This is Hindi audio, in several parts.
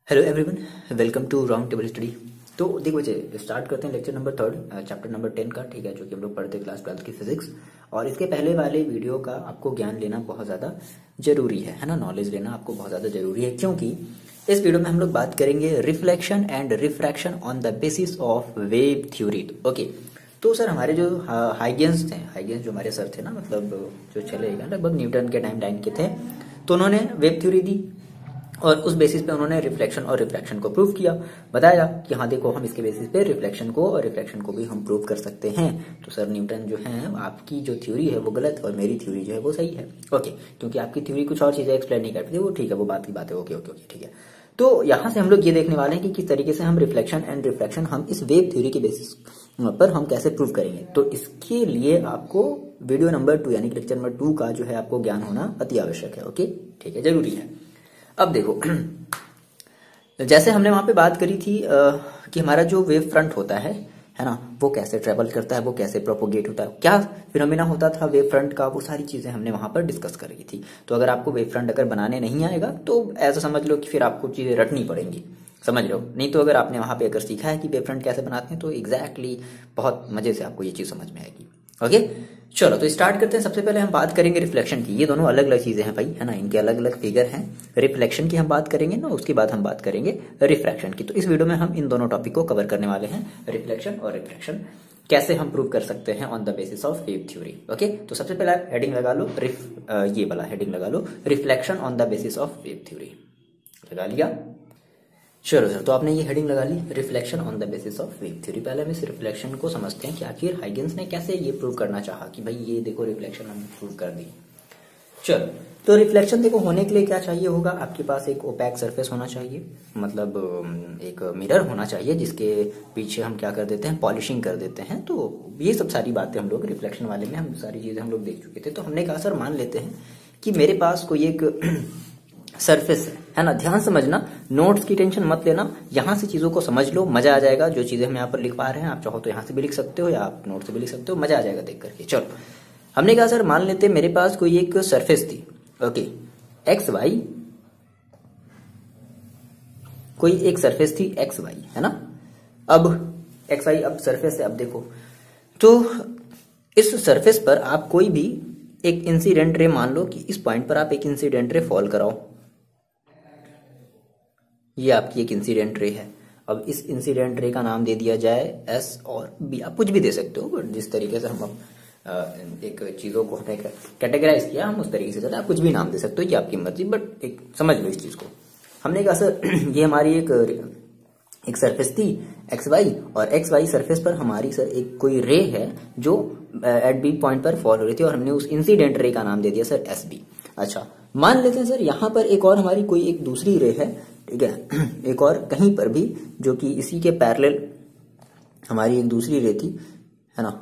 Hello everyone, welcome to round table study. तो देखो बच्चे, स्टार्ट करते हैं लेक्चर नंबर 3 चैप्टर नंबर 10 का। ठीक है, जो कि हम लोग पढ़ते हैं क्लास 12 की फिजिक्स। और इसके पहले वाले वीडियो का आपको ज्ञान लेना बहुत ज़्यादा जरूरी है ना। नॉलेज लेना आपको बहुत ज़्यादा जरूरी है, क्योंकि इस वीडियो में हम लोग बात करेंगे reflection and refraction on the basis of wave theory. Okay, तो सर हमारे जो हाइगेंस थे, हाइगेंस जो हमारे सर थे ना, मतलब जो चले गए लगभग न्यूटन के टाइम के थे, तो उन्होंने वेव थ्योरी दी और उस बेसिस पे उन्होंने रिफ्लेक्शन और रिफ्रैक्शन को प्रूव किया। बताया कि हाँ देखो, हम इसके बेसिस पे रिफ्लेक्शन को और रिफ्रैक्शन को भी हम प्रूव कर सकते हैं। तो सर न्यूटन जो है, आपकी जो थ्योरी है वो गलत और मेरी थ्योरी जो है वो सही है। ओके, क्योंकि आपकी थ्योरी कुछ और चीजें एक्सप्लेन नहीं करती थी, वो ठीक है, वो बात की बात है। ओके ओके ओके, ठीक है। तो यहाँ से हम लोग ये देखने वाले हैं कि किस तरीके से हम रिफ्लेक्शन एंड रिफ्रैक्शन हम इस वेव थ्योरी के बेसिस पर हम कैसे प्रूव करेंगे। तो इसके लिए आपको वीडियो नंबर 2 यानी कि लेक्चर नंबर 2 का जो है आपको ज्ञान होना अति आवश्यक है। ओके, ठीक है, जरूरी है। अब देखो, जैसे हमने वहां पे बात करी थी कि हमारा जो वेव फ्रंट होता है ना, वो कैसे ट्रेवल करता है, वो कैसे प्रोपोगेट होता है, क्या फिनोमेना होता था वेव फ्रंट का, वो सारी चीजें हमने वहां पर डिस्कस करी थी। तो अगर आपको वेव फ्रंट अगर बनाने नहीं आएगा तो ऐसा समझ लो कि फिर आपको चीजें रटनी पड़ेंगी, समझ लो। नहीं तो अगर आपने वहां पे अगर सीखा है कि वेव फ्रंट कैसे बनाते हैं तो एग्जैक्टली बहुत मजे से आपको ये चीज समझ में आएगी। ओके, चलो तो स्टार्ट करते हैं। सबसे पहले हम बात करेंगे रिफ्लेक्शन की। ये दोनों अलग अलग चीजें हैं भाई, है ना, इनके अलग अलग फिगर हैं। रिफ्लेक्शन की हम बात करेंगे ना, उसके बाद हम बात करेंगे रिफ्रैक्शन की। तो इस वीडियो में हम इन दोनों टॉपिक को कवर करने वाले हैं, रिफ्लेक्शन और रिफ्रैक्शन कैसे हम प्रूव कर सकते हैं on the basis of wave theory. Okay, तो सबसे पहला हेडिंग लगा लो, ये वाला हेडिंग लगा लो, reflection on the basis of wave theory. लगा लिया? चलो सर, तो आपने ये हेडिंग लगा ली, reflection on the basis of wave theory. पहले हम इस रिफ्लेक्शन को समझते हैं कि आखिर हाइगेंस ने कैसे ये प्रूव करना चाहा कि भाई ये देखो रिफ्लेक्शन हमने प्रूव कर दी। चलो, तो रिफ्लेक्शन देखो होने के लिए क्या चाहिए होगा, आपके पास एक ओपैक सरफेस होना चाहिए, मतलब एक मिरर होना चाहिए जिसके पीछे हम क्या कर देते हैं, पॉलिशिंग कर देते हैं। तो ये सब सारी बातें हम लोग रिफ्लेक्शन वाले में हम सारी चीजें हम लोग देख चुके थे। तो हमने कहा सर मान लेते हैं कि मेरे पास कोई एक सरफेस है ना। ध्यान समझना, नोट्स की टेंशन मत लेना, यहां से चीजों को समझ लो, मजा आ जाएगा। जो चीजें हम यहाँ पर लिख पा रहे हैं, आप चाहो तो यहाँ से भी लिख सकते हो या आप नोट से भी लिख सकते हो, मजा आ जाएगा देख करके। चलो, हमने कहा सर मान लेते मेरे पास कोई एक सरफेस थी। ओके, एक्स वाई, कोई एक सरफेस थी एक्स वाई, है ना। अब एक्स वाई अब सरफेस है। अब देखो, तो इस सरफेस पर आप कोई भी एक इंसिडेंट रे, मान लो कि इस पॉइंट पर आप एक इंसिडेंट रे फॉल कराओ, ये आपकी एक इंसिडेंट रे है। अब इस इंसिडेंट रे का नाम दे दिया जाए एस और बी, आप कुछ भी दे सकते हो, बट जिस तरीके से हम अब एक चीजों को हमने कैटेगराइज किया, हम उस तरीके से चले। आप कुछ भी नाम दे सकते हो, ये आपकी मर्जी, बट एक समझ लो इस चीज को। हमने कहा सर ये हमारी एक सरफेस थी एक्स वाई, और एक्स वाई सरफेस पर हमारी सर एक कोई रे है जो एट बी पॉइंट पर फॉल हो रही थी, और हमने उस इंसिडेंट रे का नाम दे दिया सर एस बी। अच्छा, मान लेते हैं सर यहाँ पर एक और हमारी कोई एक दूसरी रे है, ठीक है, एक और कहीं पर भी जो कि इसी के पैरेलल हमारी एक दूसरी रे थी, है ना।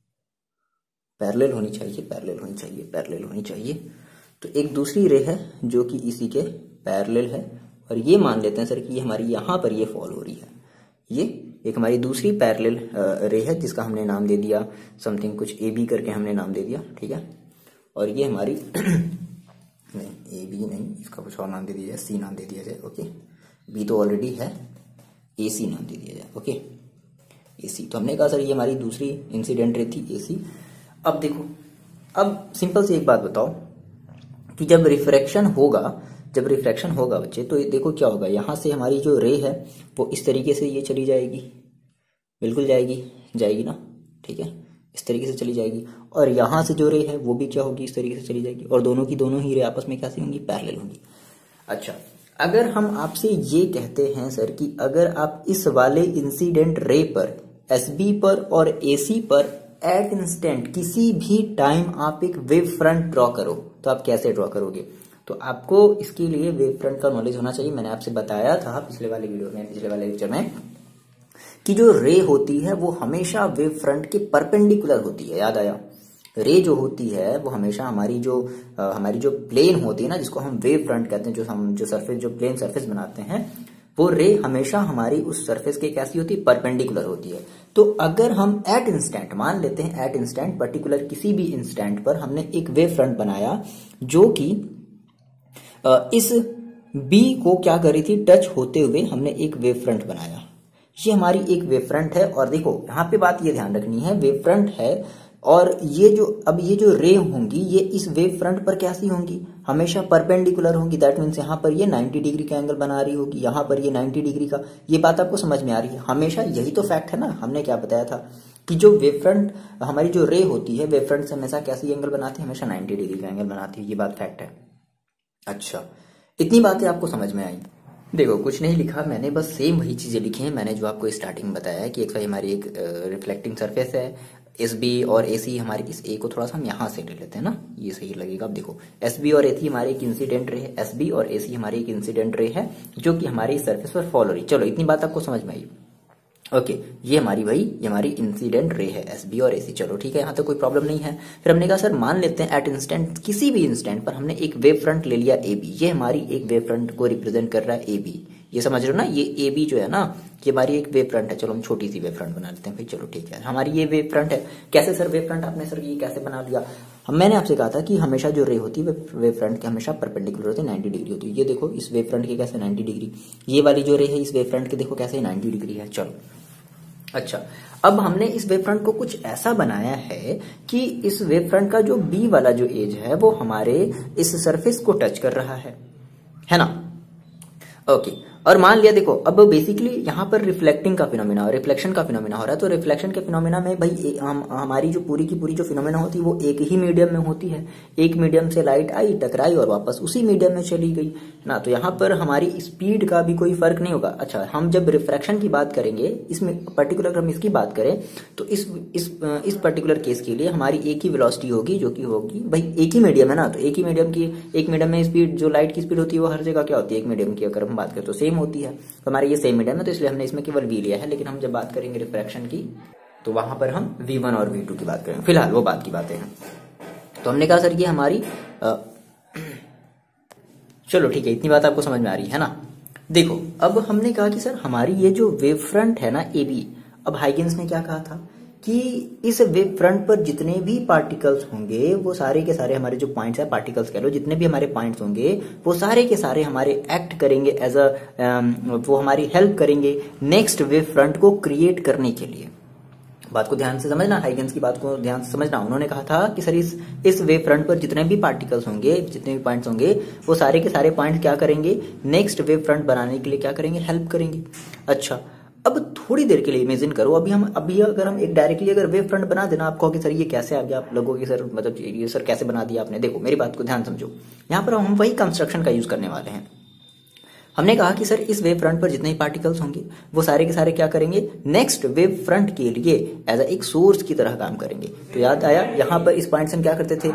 पैरेलल होनी चाहिए, पैरेलल होनी चाहिए, पैरेलल होनी चाहिए। तो एक दूसरी रे है जो कि इसी के पैरेलल है, और ये मान लेते हैं सर कि ये हमारी यहाँ पर ये फॉल हो रही है। ये एक हमारी दूसरी पैरेलल रे है जिसका हमने नाम दे दिया समथिंग कुछ ए बी करके हमने नाम दे दिया, ठीक है। और ये हमारी नहीं, ए बी नहीं, इसका कुछ और नाम दे दिया जाए, सी नाम दे दिया जाए। ओके, बी तो ऑलरेडी है, ए सी नाम दे दिया जाए। Okay, A C. तो हमने कहा सर ये हमारी दूसरी इंसिडेंट रे थी ए सी। अब देखो, अब सिंपल सी एक बात बताओ कि जब रिफ्रैक्शन होगा बच्चे, तो देखो क्या होगा, यहां से हमारी जो रे है वो इस तरीके से ये चली जाएगी, बिल्कुल जाएगी ना, ठीक है, इस तरीके से चली जाएगी। और यहां से जो रे है वो भी क्या होगी, इस तरीके से चली जाएगी, और दोनों की दोनों ही रे आपस में कैसी होंगी, पैरेलल होंगी। अच्छा, अगर हम आपसे ये कहते हैं सर कि अगर आप इस वाले इंसिडेंट रे पर, एसबी पर और एसी पर एट इंस्टेंट किसी भी टाइम आप एक वेव फ्रंट ड्रॉ करो, तो आप कैसे ड्रॉ करोगे। तो आपको इसके लिए वेव फ्रंट का नॉलेज होना चाहिए। मैंने आपसे बताया था पिछले वाले वीडियो में, पिछले वाले लेक्चर में, कि जो रे होती है वो हमेशा वेव फ्रंट के परपेंडिकुलर होती है। याद आया, रे जो होती है वो हमेशा हमारी जो प्लेन होती है ना, जिसको हम वेव फ्रंट कहते हैं, जो प्लेन सरफेस बनाते हैं, वो रे हमेशा हमारी उस सरफेस के कैसी होती है, परपेंडिकुलर होती है। तो अगर हम एट इंस्टेंट, मान लेते हैं एट इंस्टेंट, पर्टिकुलर किसी भी इंस्टेंट पर हमने एक वेव फ्रंट बनाया जो कि इस बी को क्या करी थी, टच होते हुए हमने एक वेव फ्रंट बनाया। ये हमारी एक वेव फ्रंट है और देखो यहाँ पे बात ये ध्यान रखनी है, वेव फ्रंट है और ये जो रे होंगी ये इस वेव फ्रंट पर कैसी होंगी, हमेशा परपेंडिकुलर होंगी। दैट मीन्स यहाँ पर ये 90 डिग्री का एंगल बना रही होगी, यहाँ पर ये 90 डिग्री का। ये बात आपको समझ में आ रही है? हमेशा यही तो फैक्ट है ना, हमने क्या बताया था कि जो वेव फ्रंट हमारी जो रे होती है वेव फ्रंट से हमेशा कैसी एंगल बनाती है, हमेशा 90 डिग्री का एंगल बनाती है। ये बात फैक्ट है। अच्छा, इतनी बातें आपको समझ में आई? देखो कुछ नहीं लिखा मैंने, बस सेम वही चीजें लिखी हैं मैंने जो आपको स्टार्टिंग में बताया है कि एक हमारी एक रिफ्लेक्टिंग सरफेस है, एस बी और ए सी हमारी, इस ए को थोड़ा सा हम यहाँ से ले लेते हैं ना, ये सही लगेगा। अब देखो एस बी और ए सी हमारी एक इंसिडेंट रे है, एस बी और ए सी हमारी एक इंसिडेंट रे है जो कि हमारी सरफेस पर फॉल हो रही। चलो इतनी बात आपको समझ में आई? ओके, ये हमारी इंसिडेंट रे है एस बी और ए सी। चलो ठीक है, यहाँ तक कोई प्रॉब्लम नहीं है। फिर हमने कहा सर मान लेते हैं एट इंस्टेंट, किसी भी इंस्टेंट पर हमने एक वेव फ्रंट ले लिया ए बी, ये हमारी एक वेव फ्रंट को रिप्रेजेंट कर रहा है ए बी। ये समझ रहे हो ना, ये ए बी जो है ना ये हमारी एक वेव फ्रंट है। चलो हम छोटी सी वेव फ्रंट बना लेते हैं भाई। चलो ठीक है, हमारी ये वेव फ्रंट है। कैसे सर वेव फ्रंट आपने सर ये कैसे बना लिया? मैंने आपसे कहा था कि हमेशा जो रे होती है वेव फ्रंट के हमेशा परपेंडिकुलर होती है, 90 डिग्री होती है। ये देखो इस वेव फ्रंट के कैसे 90 डिग्री, ये वाली जो रे है इस वेव फ्रंट के देखो कैसे 90 डिग्री है। चलो अच्छा, अब हमने इस वेव फ्रंट को कुछ ऐसा बनाया है कि इस वेव फ्रंट का जो बी वाला जो एज है वो हमारे इस सरफेस को टच कर रहा है ना? ओके, और मान लिया देखो अब बेसिकली यहाँ पर रिफ्लेक्टिंग का फिनोमेना और रिफ्लेक्शन का फिनोमेना हो रहा है। तो रिफ्लेक्शन के फिनोमेना में भाई हमारी जो पूरी की पूरी जो फिनोमेना होती है वो एक ही मीडियम में होती है। एक मीडियम से लाइट आई, टकराई और वापस उसी मीडियम में चली गई ना। तो यहाँ पर हमारी स्पीड का भी कोई फर्क नहीं होगा। अच्छा, हम जब रिफ्रैक्शन की बात करेंगे, इसमें पर्टिकुलर हम इसकी बात करें तो इस पर्टिकुलर केस के लिए हमारी एक ही वेलोसिटी होगी जो कि होगी भाई एक ही मीडियम है ना। तो एक ही मीडियम की, एक मीडियम में स्पीड जो लाइट की स्पीड होती है वो हर जगह क्या होती है, एक मीडियम की अगर हम बात करें तो सेम होती है। तो हमारे ये सेम मीडियम है तो इसलिए हमने इसमें केवल v लिया है। लेकिन हम जब बात करेंगे रिफ्रैक्शन की तो वहां पर हम v1 और v2 की बात करेंगे, फिलहाल वो बात की बातें हैं। तो हमने कहा सर ये हमारी चलो ठीक है, इतनी बात आपको समझ में आ रही है ना? देखो अब हमने कहा कि सर हमारी ये जो वेव फ्रंट है ना ए बी, अब हाइगेंस ने क्या कहा था कि इस वेव फ्रंट पर जितने भी पार्टिकल्स होंगे वो सारे के सारे हमारे जो पॉइंट्स है, पार्टिकल्स कह लो, जितने भी हमारे पॉइंट्स होंगे वो सारे के सारे हमारे एक्ट करेंगे एज वो हमारी हेल्प करेंगे नेक्स्ट वेव फ्रंट को क्रिएट करने के लिए। बात को ध्यान से समझना, हाइगेंस की बात को ध्यान से समझना। उन्होंने कहा था कि सर इस वेव फ्रंट पर जितने भी पार्टिकल्स होंगे, जितने भी पॉइंट्स होंगे वो सारे के सारे पॉइंट क्या करेंगे, नेक्स्ट वेव फ्रंट बनाने के लिए क्या करेंगे, हेल्प करेंगे। अच्छा, अब थोड़ी देर के लिए इमेजिन करो, अभी अगर हम एक डायरेक्टली अगर वेव फ्रंट बना देना, आप कहोगे सर ये कैसे आ गया, आप लोगों की सर मतलब ये सर कैसे बना दिया आपने। देखो मेरी बात को ध्यान समझो, यहाँ पर हम वही कंस्ट्रक्शन का यूज करने वाले हैं। हमने कहा कि सर इस वेव फ्रंट पर जितने ही पार्टिकल्स होंगे वो सारे के सारे क्या करेंगे, नेक्स्ट वेव फ्रंट के लिए एज एक सोर्स की तरह काम करेंगे। तो याद आया, यहाँ पर इस पॉइंट से हम क्या करते थे,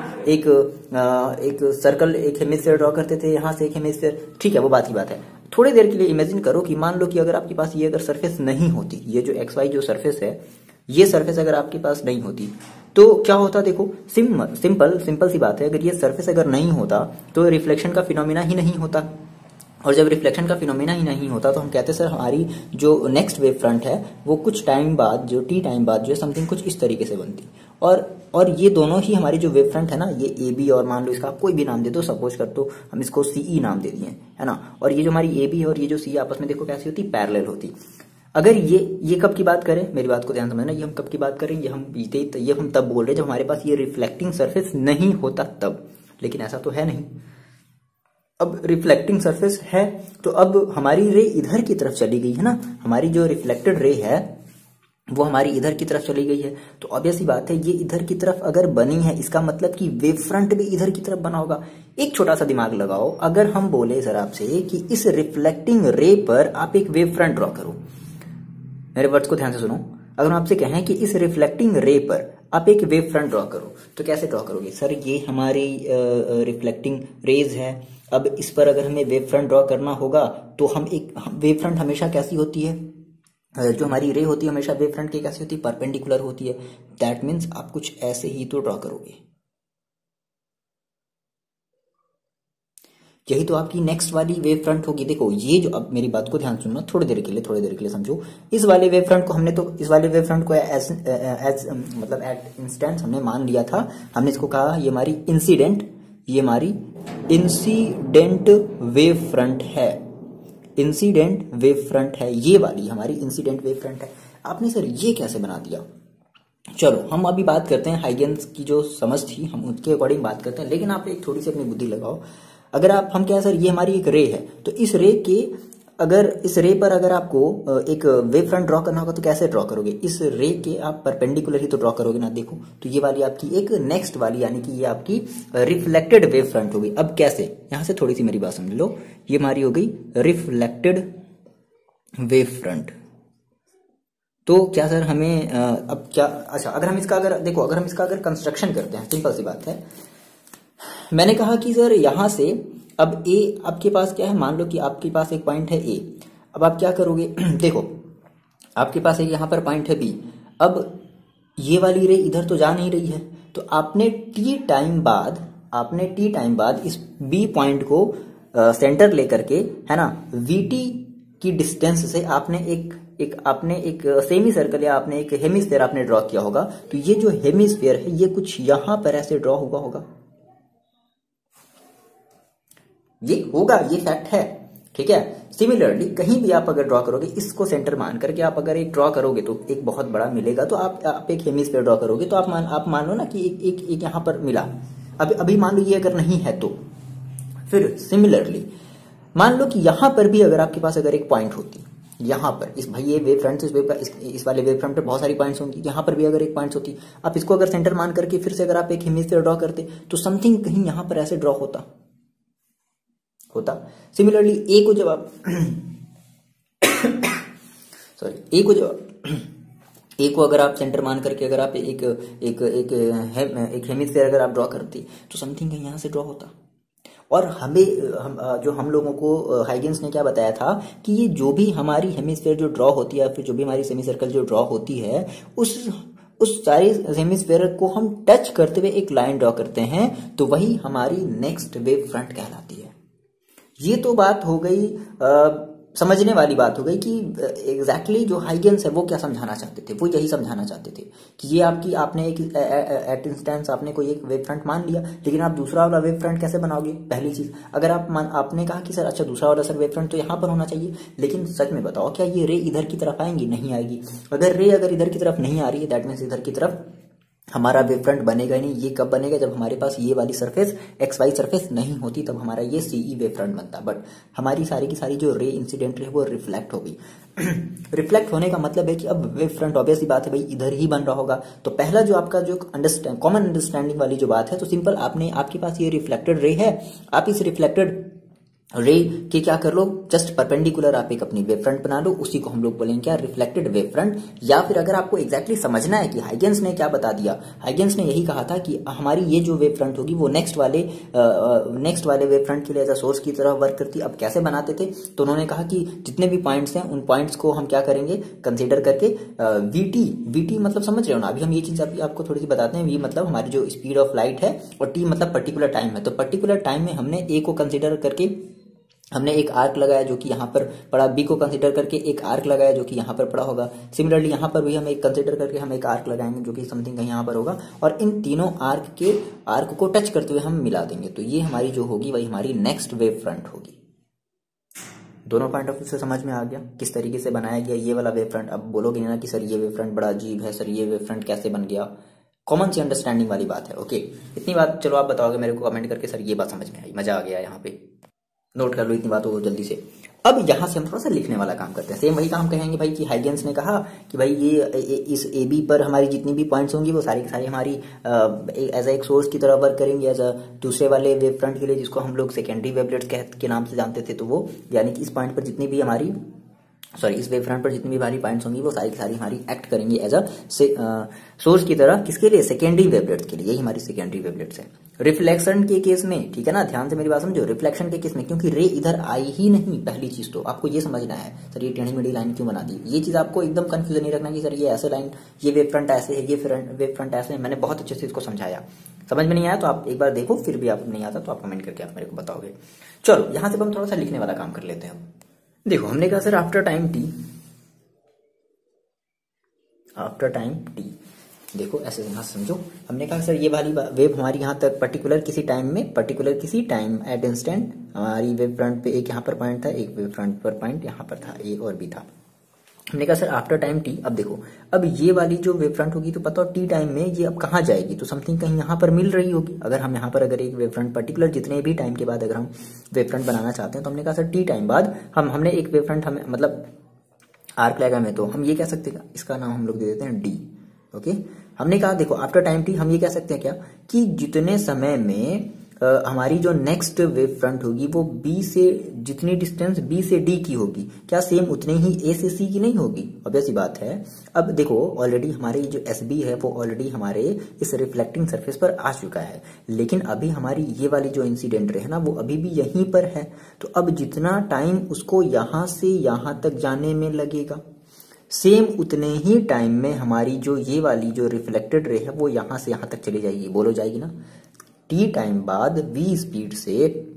एक सर्कल, एक हेमिस्फीयर ड्रॉ करते थे, यहाँ से एक हेमिस्फीयर। ठीक है, वो बात की बात है। थोड़ी देर के लिए इमेजिन करो कि मान लो कि अगर आपके पास ये अगर सरफेस नहीं होती, ये जो एक्स वाई जो सरफेस है, ये सरफेस अगर आपके पास नहीं होती तो क्या होता। देखो सिंपल सी बात है, अगर ये सरफेस अगर नहीं होता तो रिफ्लेक्शन का फिनोमिना ही नहीं होता। और जब रिफ्लेक्शन का फिनोमिना ही नहीं होता तो हम कहते हैं सर हमारी जो नेक्स्ट वेव फ्रंट है वो कुछ टाइम बाद, जो टी टाइम बाद जो है समथिंग कुछ इस तरीके से बनती। और ये दोनों ही हमारी जो वेव फ्रंट है ना, ये ए बी, और मान लो इसका आप कोई भी नाम दे दो, सपोज कर तो हम इसको सीई नाम दे दिए है ना। और ये जो हमारी ए बी है और ये जो सी आपस में देखो कैसी होती, पैरेलल होती। अगर ये कब की बात करें, मेरी बात को ध्यान समझना, ये हम कब की बात करें, ये हम तब बोल रहे जब हमारे पास ये रिफ्लेक्टिंग सरफेस नहीं होता तब। लेकिन ऐसा तो है नहीं, अब रिफ्लेक्टिंग सरफेस है तो अब हमारी रे इधर की तरफ चली गई है ना, हमारी जो रिफ्लेक्टेड रे है वो हमारी इधर की तरफ चली गई है। तो ऑब्वियस सी बात है, ये इधर की तरफ अगर बनी है इसका मतलब कि वेव फ्रंट भी इधर की तरफ बना होगा। एक छोटा सा दिमाग लगाओ, अगर हम बोले सर आपसे कि इस रिफ्लेक्टिंग रे पर आप एक वेव फ्रंट ड्रॉ करो, मेरे वर्ड्स को ध्यान से सुनो, अगर हम आपसे कहें कि इस रिफ्लेक्टिंग रे पर आप एक वेव फ्रंट ड्रॉ करो तो कैसे ड्रॉ करोगे? सर ये हमारी रिफ्लेक्टिंग रेज है, अब इस पर अगर हमें वेव फ्रंट ड्रॉ करना होगा तो हम एक वेव फ्रंट हमेशा कैसी होती है, जो हमारी रे होती है हमेशा वेव फ्रंट की कैसी होती है, परपेंडिकुलर होती है। दैट मीन्स आप कुछ ऐसे ही तो ड्रॉ करोगे। यही तो आपकी नेक्स्ट वाली वेव फ्रंट होगी। देखो ये जो, अब मेरी बात को ध्यान सुनना, थोड़ी देर के लिए समझो। इस वाले वेव फ्रंट को हमने तो इस वाले वेव फ्रंट को एज मतलब एट इंस्टेंस हमने मान लिया था, हमने इसको कहा ये हमारी ये हमारी इंसिडेंट वेव फ्रंट है, इंसिडेंट वेव फ्रंट है, ये वाली हमारी इंसिडेंट वेव फ्रंट है। आपने सर ये कैसे बना दिया? चलो हम अभी बात करते हैं हाइगेन्स की जो समझ थी हम उसके अकॉर्डिंग बात करते हैं, लेकिन आप एक थोड़ी सी अपनी बुद्धि लगाओ। अगर आप हम क्या सर ये हमारी एक रे है, तो इस रे के अगर इस रे पर अगर आपको एक वेव फ्रंट ड्रॉ करना होगा तो कैसे ड्रॉ करोगे? इस रे के आप परपेंडिकुलर ही तो ड्रॉ करोगे ना। देखो तो ये वाली आपकी एक नेक्स्ट वाली यानी कि ये आपकी रिफ्लेक्टेड वेव फ्रंट होगी। अब कैसे? यहां से थोड़ी सी मेरी बात समझ लो, ये हमारी हो गई रिफ्लेक्टेड वेव फ्रंट। तो क्या सर हमें अब क्या, अच्छा अगर हम इसका अगर देखो अगर हम इसका अगर कंस्ट्रक्शन करते हैं, सिंपल सी बात है, मैंने कहा कि सर यहां से अब ए आपके पास क्या है, मान लो कि आपके पास एक पॉइंट है ए, अब आप क्या करोगे देखो आपके पास एक यहां पर पॉइंट है बी, अब ये वाली रे इधर तो जा नहीं रही है, तो आपने टी टाइम बाद इस बी पॉइंट को सेंटर लेकर के, है ना, वीटी की डिस्टेंस से आपने एक सेमी सर्कल या आपने एक हेमिस्फीयर आपने ड्रॉ किया होगा। तो ये जो हेमिस्फीयर है ये कुछ यहां पर ऐसे ड्रॉ हुआ होगा, ये होगा, ये फैक्ट है, ठीक है। सिमिलरली कहीं भी आप अगर ड्रॉ करोगे, इसको सेंटर मान करके आप अगर एक ड्रॉ करोगे तो एक बहुत बड़ा मिलेगा। तो आप एक हेमिस्फीयर ड्रॉ करोगे तो आप मान लो ना कि एक यहां पर मिला। अभी मान लो ये अगर नहीं है तो फिर सिमिलरली मान लो कि यहां पर भी अगर आपके पास अगर एक पॉइंट होती, यहां पर इस भाई ये वेव फ्रंट से इस वाले वेव फ्रंट पर बहुत सारी पॉइंट्स होंगी, यहां पर भी अगर एक पॉइंट होती, आप इसको अगर सेंटर मान करके फिर से अगर आप एक हेमिस्फीयर ड्रॉ करते तो समथिंग कहीं यहां पर ऐसे ड्रॉ होता। सिमिलरली ए को जब आप सॉरी ए को अगर आप सेंटर मान करके अगर आप एक हेमिस्फीयर अगर आप ड्रॉ करते तो समथिंग कहीं यहां से ड्रॉ होता। और हम लोगों को हाइगेन्स ने क्या बताया था कि ये जो भी हमारी हेमिस्फीयर जो ड्रॉ होती है, फिर जो भी हमारी सेमी सर्कल जो ड्रॉ होती है, उस सारी हेमिस्फीयर को हम टच करते हुए एक लाइन ड्रॉ करते हैं, तो वही हमारी नेक्स्ट वेव फ्रंट कहलाती है। ये तो बात हो गई, समझने वाली बात हो गई कि एग्जैक्टली जो हाइगेन्स है वो क्या समझाना चाहते थे। वो यही समझाना चाहते थे कि ये आपने एक एट इंस्टेंस आपने कोई एक वेव फ्रंट मान लिया, लेकिन आप दूसरा वाला वेव फ्रंट कैसे बनाओगे? पहली चीज, अगर आपने कहा कि सर अच्छा दूसरा वाला सर वेव फ्रंट तो यहाँ पर होना चाहिए, लेकिन सच में बताओ क्या ये रे इधर की तरफ आएंगी? नहीं आएगी। अगर रे इधर की तरफ नहीं आ रही है, दैट मीन्स इधर की तरफ हमारा वेव फ्रंट बनेगा ही नहीं। ये कब बनेगा? जब हमारे पास ये वाली सरफेस XY सरफेस नहीं होती, तब हमारा ये CE वेव फ्रंट बनता। बट हमारी सारी की सारी जो रे इंसिडेंट है वो रिफ्लेक्ट हो गई। रिफ्लेक्ट होने का मतलब है कि अब वेव फ्रंट ऑब्वियस ही बात है भाई इधर ही बन रहा होगा। तो पहला जो आपका जो कॉमन अंडरस्टैंडिंग वाली जो बात है, तो सिंपल आपके पास ये रिफ्लेक्टेड रे है, आप इस रिफ्लेक्टेड रे के क्या कर लो, जस्ट परपेंडिकुलर आप एक अपनी वेव फ्रंट बना लो, उसी को हम लोग बोलेंगे क्या? Reflected wave front. या फिर अगर आपको एग्जैक्टली समझना है कि हाइगेन्स ने क्या बता दिया, हाइगेन्स ने यही कहा था कि हमारी ये जो वेव फ्रंट होगी वो नेक्स्ट वाले वेव फ्रंट के लिए एज अ सोर्स की तरह वर्क करती। अब कैसे बनाते थे? तो उन्होंने कहा कि जितने भी पॉइंट्स हैं उन पॉइंट्स को हम क्या करेंगे, कंसिडर करके वीटी मतलब समझ रहे हो ना? अभी हम ये चीज अभी आपको थोड़ी सी बताते हैं। वी मतलब हमारी जो स्पीड ऑफ लाइट है, और टी मतलब पर्टिकुलर टाइम है। तो पर्टिकुलर टाइम में हमने ए को कंसिडर करके हमने एक आर्क लगाया जो कि यहाँ पर पड़ा, बी को कंसीडर करके एक आर्क लगाया जो कि यहाँ पर पड़ा होगा। सिमिलरली यहाँ पर भी हम एक कंसीडर करके हम एक आर्क लगाएंगे जो कि समथिंग कहीं यहाँ पर होगा, और इन तीनों आर्क को टच करते हुए हम मिला देंगे। तो ये हमारी जो होगी वही हमारी नेक्स्ट वेव फ्रंट होगी। दोनों पॉइंट ऑफ व्यू से समझ में आ गया किस तरीके से बनाया गया ये वाला वेव फ्रंट। अब बोलोगे ना कि सर ये वेव फ्रंट बड़ा अजीब है, सर ये वेव फ्रंट कैसे बन गया? कॉमन सी अंडरस्टैंडिंग वाली बात है। ओके, इतनी बात चलो आप बताओगे मेरे को कमेंट करके, सर ये बात समझ में आई, मजा आ गया, यहाँ पे नोट कर लो इतनी बातों को जल्दी से। अब यहां से हम थोड़ा सा लिखने वाला काम करते हैं। सेम वही काम कहेंगे भाई कि हाइगेन्स ने कहा कि भाई ये इस AB पर हमारी जितनी भी पॉइंट्स होंगी वो सारी की सारी हमारी एज एक सोर्स की तरह वर्क करेंगे, एज अ दूसरे वाले वेव फ्रंट के लिए जिसको हम लोग सेकेंडरी वेवलेट्स के नाम से जानते थे। तो वो यानी कि इस पॉइंट पर जितनी भी हमारी इस वेव फ्रंट पर जितनी भी हमारी पॉइंट्स होंगी वो सारी की सारी हमारी एक्ट करेंगी एज अ सोर्स की तरह। किसके लिए? सेकेंडरी वेवलेट्स के लिए। यही हमारी सेकेंडरी वेवलेट्स है। रिफ्लेक्शन के केस में, ठीक है ना, ध्यान से मेरी बात समझो, रिफ्लेक्शन के केस में क्योंकि रे इधर आई ही नहीं, पहली चीज तो आपको ये समझना है सर ये टेढ़ी मेढ़ी लाइन क्यों बना दी। ये चीज आपको एकदम कंफ्यूजन नहीं रखना कि सर ये ऐसे लाइन, ये वेव फ्रंट ऐसे है, ये वेव फ्रंट ऐसे है। मैंने बहुत अच्छे से इसको समझाया। समझ में नहीं आया तो आप एक बार देखो, फिर भी आप नहीं आता तो आप कमेंट करके आप मेरे को बताओगे। चलो यहां से हम थोड़ा सा लिखने वाला काम कर लेते हैं। देखो हमने कहा सर आफ्टर टाइम टी देखो ऐसे यहाँ समझो, हमने कहा सर ये वाली वेव हमारी यहाँ तक पर्टिकुलर किसी टाइम एट इंस्टेंट हमारी वेव फ्रंट पे एक यहाँ पर पॉइंट था, एक वेव फ्रंट पर पॉइंट यहाँ पर था, ए और बी था। हमने कहा सर आफ्टर टाइम टी, अब देखो अब ये वाली जो वेव फ्रंट होगी तो पता हो टी टाइम में ये अब कहाँ जाएगी, तो समथिंग कहीं यहाँ पर मिल रही होगी। अगर हम यहाँ पर अगर एक वेव फ्रंट पर्टिकुलर जितने भी टाइम के बाद अगर हम वेव फ्रंट बनाना चाहते हैं तो हमने कहा सर टी टाइम बाद हमने एक वेव फ्रंट हमें मतलब आर्क लगा में, तो हम ये कह सकते हैं इसका नाम हम लोग दे देते हैं डी। ओके, हमने कहा देखो आफ्टर टाइम टी हम ये कह सकते हैं क्या कि जितने समय में हमारी जो नेक्स्ट वेव फ्रंट होगी वो बी से जितनी डिस्टेंस बी से डी की होगी, क्या सेम उतने ही ए से सी की नहीं होगी? ऑब्वियस सी बात है। अब देखो ऑलरेडी हमारी जो एस बी है वो ऑलरेडी हमारे इस रिफ्लेक्टिंग सरफेस पर आ चुका है, लेकिन अभी हमारी ये वाली जो इंसिडेंट रे है ना वो अभी भी यहीं पर है। तो अब जितना टाइम उसको यहां से यहां तक जाने में लगेगा, सेम उतने ही टाइम में हमारी जो ये वाली जो रिफ्लेक्टेड रे है वो यहां से यहां तक चली जाएगी। बोलो जाएगी ना? टी टाइम बाद v स्पीड से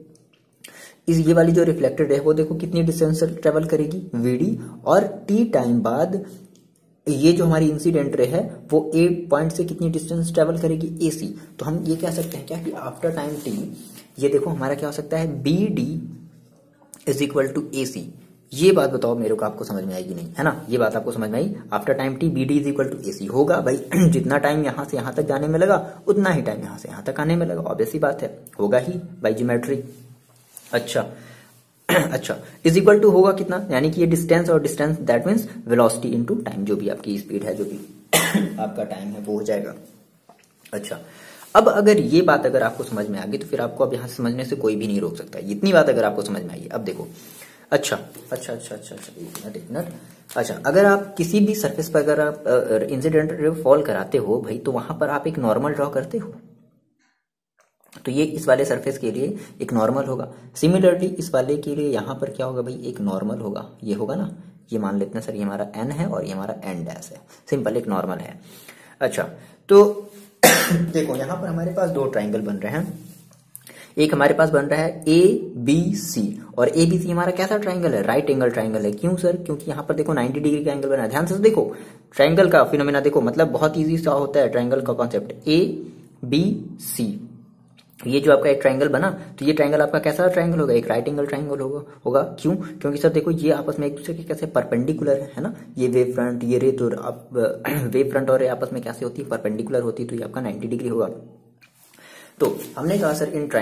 इस ये वाली जो रिफ्लेक्टेड है वो देखो कितनी डिस्टेंस ट्रेवल करेगी vd, और टी टाइम बाद ये जो हमारी इंसिडेंट रे है वो ए पॉइंट से कितनी डिस्टेंस ट्रेवल करेगी ac। तो हम ये कह सकते हैं क्या कि आफ्टर टाइम t ये देखो हमारा क्या हो सकता है bd is equal to ac। ये बात बताओ मेरे को, आपको समझ में आएगी नहीं, है ना? ये बात आपको समझ में आई? After time T B D is equal to AC होगा भाई। जितना टाइम यहां से यहां तक जाने में लगा उतना ही टाइम यहां से यहां तक आने में लगा, ऑब्वियस सी बात है, होगा ही बाई ज्योमेट्री। अच्छा अच्छा, इज इक्वल टू होगा कितना, यानी कि ये डिस्टेंस और distance that means velocity into time, जो भी आपकी स्पीड है, जो भी आपका टाइम है वो हो जाएगा। अच्छा, अब अगर ये बात अगर आपको समझ में आ गई तो फिर आपको अब यहां समझने से कोई भी नहीं रोक सकता। इतनी बात अगर आपको समझ में आई, अब देखो अच्छा, एक मिनट। अच्छा, अगर आप किसी भी सरफेस पर अगर आप इंसिडेंट रे फॉल कराते हो भाई तो वहां पर आप एक नॉर्मल ड्रॉ करते हो, तो ये इस वाले सरफेस के लिए एक नॉर्मल होगा। सिमिलरली इस वाले के लिए यहाँ पर क्या होगा भाई, एक नॉर्मल होगा, ये होगा ना, ये मान लेते हैं सर ये हमारा एन है और ये हमारा एन डैश है, सिंपल एक नॉर्मल है। अच्छा, तो देखो यहाँ पर हमारे पास दो ट्राइंगल बन रहे हैं, एक हमारे पास बन रहा है ए बी सी, और ए बी सी हमारा कैसा ट्राइंगल है, राइट एंगल ट्राइंगल है। क्यों सर? क्योंकि यहाँ पर देखो 90 डिग्री का एंगल बना है। ध्यान से देखो ट्राइंगल का फिनोमेना देखो, मतलब बहुत इजी सा होता है ट्राइंगल का कॉन्सेप्ट। ए बी सी, ये जो आपका एक ट्राइंगल बना तो ये ट्राइंगल आपका कैसा ट्राइंगल होगा, एक राइट एंगल ट्राइंगल होगा। क्यों? क्योंकि सर देखो ये आपस में एक दूसरे के कैसे परपेंडिकुलर है ना, ये वेव फ्रंट ये रे, तो आप वेव फ्रंट और रे आपस में कैसे होती है, परपेंडिकुलर होती है, तो ये आपका 90 डिग्री होगा। तो हमने कहा sir in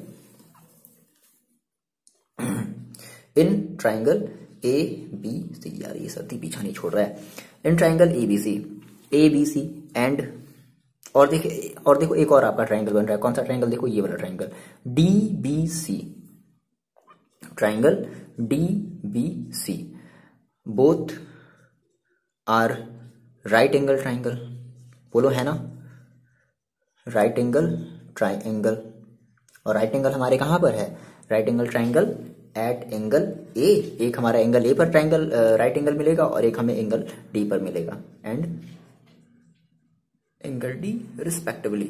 triangle A B C, यार ये सर्दी पीछा नहीं छोड़ रहा है, in triangle A B C and और देखो एक और आपका ट्राइंगल बन रहा है। कौन सा ट्राइंगल? देखो ये वाला triangle D B C, triangle D B C, both are right angle triangle. बोलो है ना, राइट एंगल ट्राइंगल, और राइट एंगल हमारे कहां पर है, right angle triangle at angle A. एक हमारा एंगल ए पर ट्राइंगल राइट एंगल मिलेगा और एक हमें एंगल डी पर मिलेगा, and angle D respectively.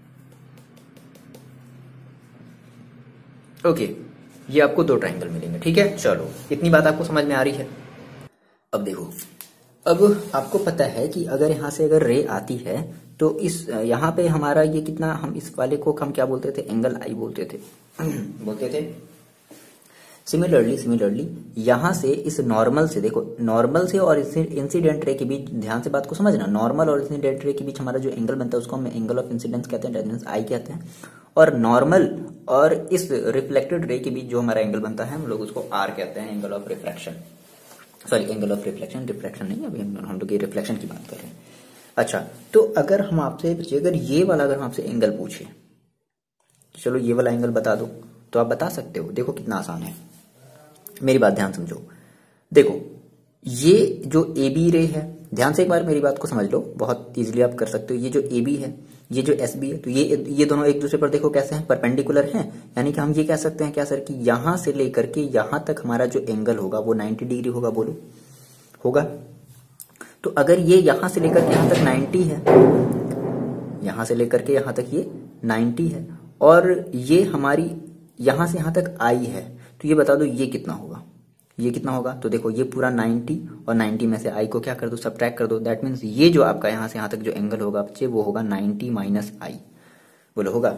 Okay, ये आपको दो ट्राइंगल मिलेंगे, ठीक है। चलो इतनी बात आपको समझ में आ रही है। अब देखो, अब आपको पता है कि अगर यहां से अगर रे आती है तो इस यहाँ पे हमारा ये कितना, हम इस वाले को हम क्या बोलते थे, एंगल आई बोलते थे। सिमिलरली यहां से इस नॉर्मल से, देखो नॉर्मल से और इंसिडेंट रे के बीच, ध्यान से बात को समझना, नॉर्मल और इंसिडेंट रे के बीच हमारा जो एंगल बनता है उसको हम एंगल ऑफ इंसिडेंस कहते हैं, दैट मींस आई कहते हैं। और नॉर्मल और इस रिफ्लेक्टेड रे के बीच जो हमारा एंगल बनता है हम लोग उसको आर कहते हैं, angle of reflection, sorry angle of reflection नहीं, अभी हम लोग ये रिफ्लेक्शन की बात कर रहे हैं। अच्छा, तो अगर हम आपसे अगर ये वाला अगर हम आपसे एंगल पूछे, चलो ये वाला एंगल बता दो, तो आप बता सकते हो। देखो कितना आसान है, मेरी बात ध्यान समझो। देखो ये जो ए बी रे है, ध्यान से एक बार मेरी बात को समझ लो, बहुत इजीली आप कर सकते हो। ये जो ए बी है, ये जो एस बी है, तो ये दोनों एक दूसरे पर देखो कैसे हैं, परपेंडिकुलर हैं। यानी कि हम ये कह सकते हैं क्या सर कि यहां से लेकर के यहां तक हमारा जो एंगल होगा वो 90 डिग्री होगा। बोलो होगा। तो अगर ये यहां से लेकर के यहां तक 90 है, यहां से लेकर के यहां तक ये 90 है, और ये हमारी यहां से यहां तक आई है, तो ये बता दो ये कितना होगा। ये कितना होगा, तो देखो ये पूरा 90 और 90 में से आई को क्या कर दो, सब्ट्रैक्ट कर दो। दैट मीन्स ये जो आपका यहाँ से यहाँ तक जो एंगल होगा बच्चे वो होगा 90 माइनस आई, बोलो होगा।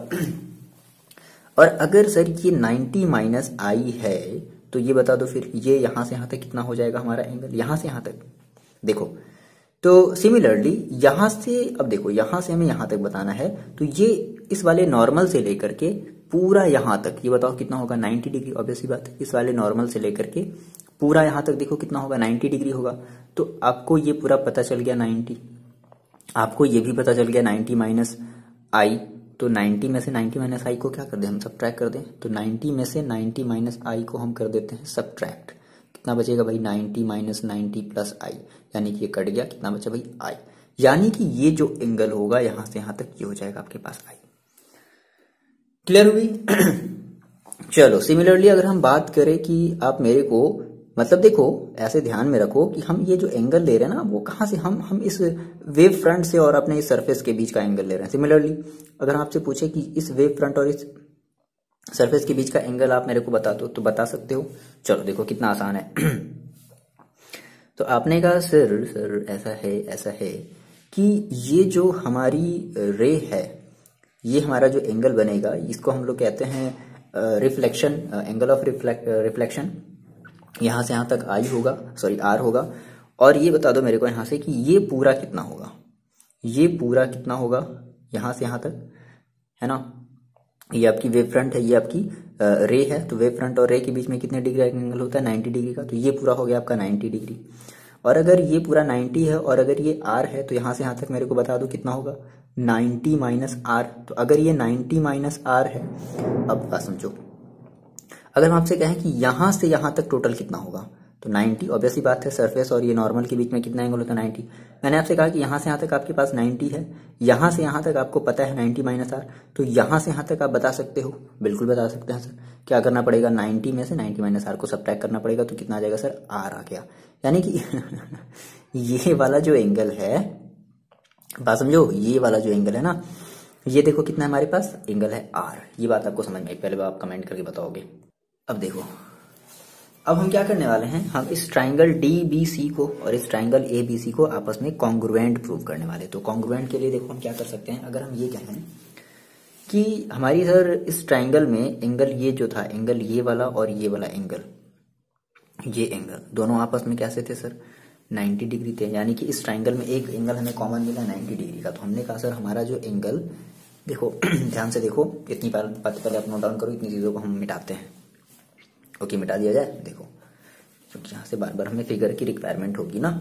और अगर सर ये 90 माइनस आई है तो ये बता दो फिर ये यहाँ से यहाँ तक कितना हो जाएगा हमारा एंगल, यहाँ से यहाँ तक। देखो तो सिमिलरली यहाँ से, अब देखो यहाँ से हमें यहाँ तक बताना है, तो ये इस वाले नॉर्मल से लेकर के पूरा यहाँ तक, ये बताओ कितना होगा, 90 डिग्री। ऑब्वियसली बात है, इस वाले नॉर्मल से लेकर के पूरा यहाँ तक देखो कितना होगा, 90 डिग्री होगा। तो आपको ये पूरा पता चल गया 90, आपको ये भी पता चल गया 90 माइनस आई। तो 90 में से 90 माइनस आई को क्या कर दें हम, सब्ट्रैक्ट कर दें। तो 90 में से 90 माइनस आई को हम कर देते हैं सब्ट्रैक्ट। कितना बचेगा भाई, 90 माइनस 90 प्लस आई, यानी कि ये कट गया, कितना बचा भाई आई। यानी कि ये जो एंगल होगा यहाँ से यहाँ तक ये हो जाएगा आपके पास आई। क्लियर हुई? चलो सिमिलरली अगर हम बात करें कि आप मेरे को, मतलब देखो ऐसे ध्यान में रखो कि हम ये जो एंगल ले रहे हैं ना वो कहाँ से, हम इस वेव फ्रंट से और अपने इस सरफेस के बीच का एंगल ले रहे हैं। सिमिलरली अगर आपसे पूछे कि इस वेव फ्रंट और इस सरफेस के बीच का एंगल आप मेरे को बता दो तो बता सकते हो। चलो देखो कितना आसान है। तो आपने कहा सर ऐसा है कि ये जो हमारी रे है, ये हमारा जो एंगल बनेगा इसको हम लोग कहते हैं रिफ्लेक्शन, एंगल ऑफ रिफ्लेक्शन। यहाँ से यहाँ तक आई होगा, सॉरी आर होगा। और ये बता दो मेरे को यहाँ से कि ये पूरा कितना होगा, ये पूरा कितना होगा यहाँ से यहाँ तक, है ना। ये आपकी वेव फ्रंट है, ये आपकी रे है। तो वेव फ्रंट और रे के बीच में कितने डिग्री का एंगल होता है, 90 डिग्री का। तो ये पूरा हो गया आपका 90 डिग्री। और अगर ये पूरा 90 है और अगर ये आर है तो यहाँ से यहाँ तक मेरे को बता दो कितना होगा, 90 माइनस आर। तो अगर ये 90 माइनस आर है, अब बात समझो, अगर हम आपसे कहें कि यहाँ से यहाँ तक टोटल कितना होगा तो 90, ऑब्वियसली बात है सरफेस और ये नॉर्मल के बीच में कितना एंगल होता है 90। मैंने आपसे कहा कि यहाँ से यहाँ तक आपके पास 90 है, यहाँ से यहाँ तक आपको पता है 90 माइनस आर। तो यहाँ से यहाँ तक आप बता सकते हो, बिल्कुल बता सकते हैं सर। क्या करना पड़ेगा, 90 में से 90 माइनस आर को सब्ट्रैक्ट करना पड़ेगा। तो कितना आ जाएगा सर, आर आ गया। यानी कि ये वाला जो एंगल है, बात समझो, ये वाला जो एंगल है ना, ये देखो कितना हमारे पास एंगल है आर। ये बात आपको समझ में आई, पहले आप कमेंट करके बताओगे। अब देखो, अब हम क्या करने वाले हैं, हम इस ट्राइंगल DBC को और इस ट्राइंगल ABC को आपस में कॉन्ग्रुएंट प्रूव करने वाले। तो कॉन्ग्रुएंट के लिए देखो हम क्या कर सकते हैं, अगर हम ये कहें कि हमारी सर इस ट्राइंगल में एंगल ये जो था, एंगल ये वाला और ये वाला एंगल, ये एंगल दोनों आपस में कैसे थे सर, 90 डिग्री थे। यानी कि इस ट्राइंगल में एक एंगल हमें कॉमन मिला 90 डिग्री का। तो हमने कहा सर हमारा जो एंगल, देखो ध्यान से देखो, इतनी बात पहले आप नोट डाउन करो, इतनी चीजों को हम मिटाते हैं। ओके, मिटा दिया जाए। देखो क्योंकि यहाँ से बार बार हमें फिगर की रिक्वायरमेंट होगी ना।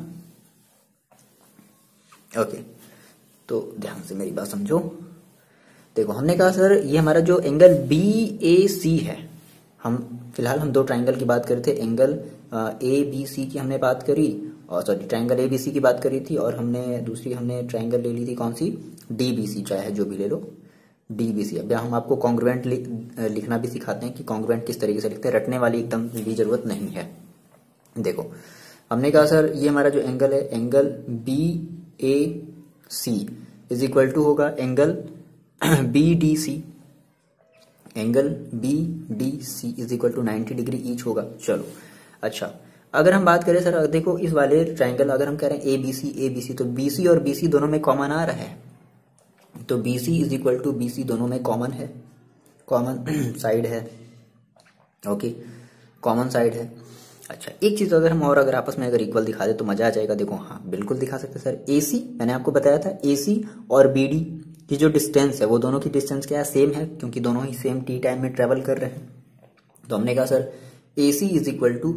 ओके, तो ध्यान से मेरी बात समझो। देखो हमने कहा सर ये हमारा जो एंगल BAC है, हम फिलहाल हम दो ट्राइंगल की बात कर रहे थे, एंगल ABC की हमने बात करी, और सॉरी ट्राइंगल ABC की बात करी थी, और हमने दूसरी हमने ट्राइंगल ले ली थी कौन सी, DBC, चाहे जो भी ले लो, DBC। अब हम आपको कॉन्ग्रुएंट लिखना भी सिखाते हैं कि कॉन्ग्रुएंट किस तरीके से लिखते हैं, रटने वाली एकदम भी जरूरत नहीं है। देखो हमने कहा सर ये हमारा जो एंगल है, angle BAC is equal to होगा angle BDC, angle BDC is equal to 90 degree each होगा। चलो अच्छा, अगर हम बात करें सर, देखो इस वाले ट्राइंगल अगर हम कह रहे हैं ABC, तो BC और BC दोनों में कॉमन आ रहा है। तो BC is equal to BC दोनों में कॉमन है, कॉमन साइड है। ओके, कॉमन साइड है। अच्छा, एक चीज अगर हम और अगर आपस में अगर इक्वल दिखा दे तो मजा आ जाएगा। देखो हाँ बिल्कुल दिखा सकते सर। AC मैंने आपको बताया था, AC और BD की जो डिस्टेंस है वो दोनों की डिस्टेंस क्या है, सेम है, क्योंकि दोनों ही सेम t टाइम में ट्रेवल कर रहे हैं। तो हमने कहा sir AC is equal to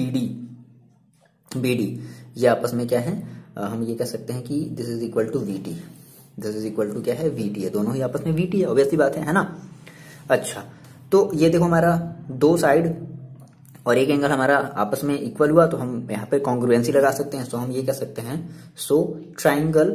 BD ये आपस में क्या है, हम ये कह सकते हैं कि this is equal to VT, this is equal to क्या है, VT है। दोनों ही आपस में VT है, ऑब्वियसली बात है ना। अच्छा, तो ये देखो हमारा दो साइड और एक एंगल हमारा आपस में इक्वल हुआ, तो हम यहाँ पे कॉन्ग्रुएंसी लगा सकते हैं। सो हम ये कह सकते हैं, सो ट्राइंगल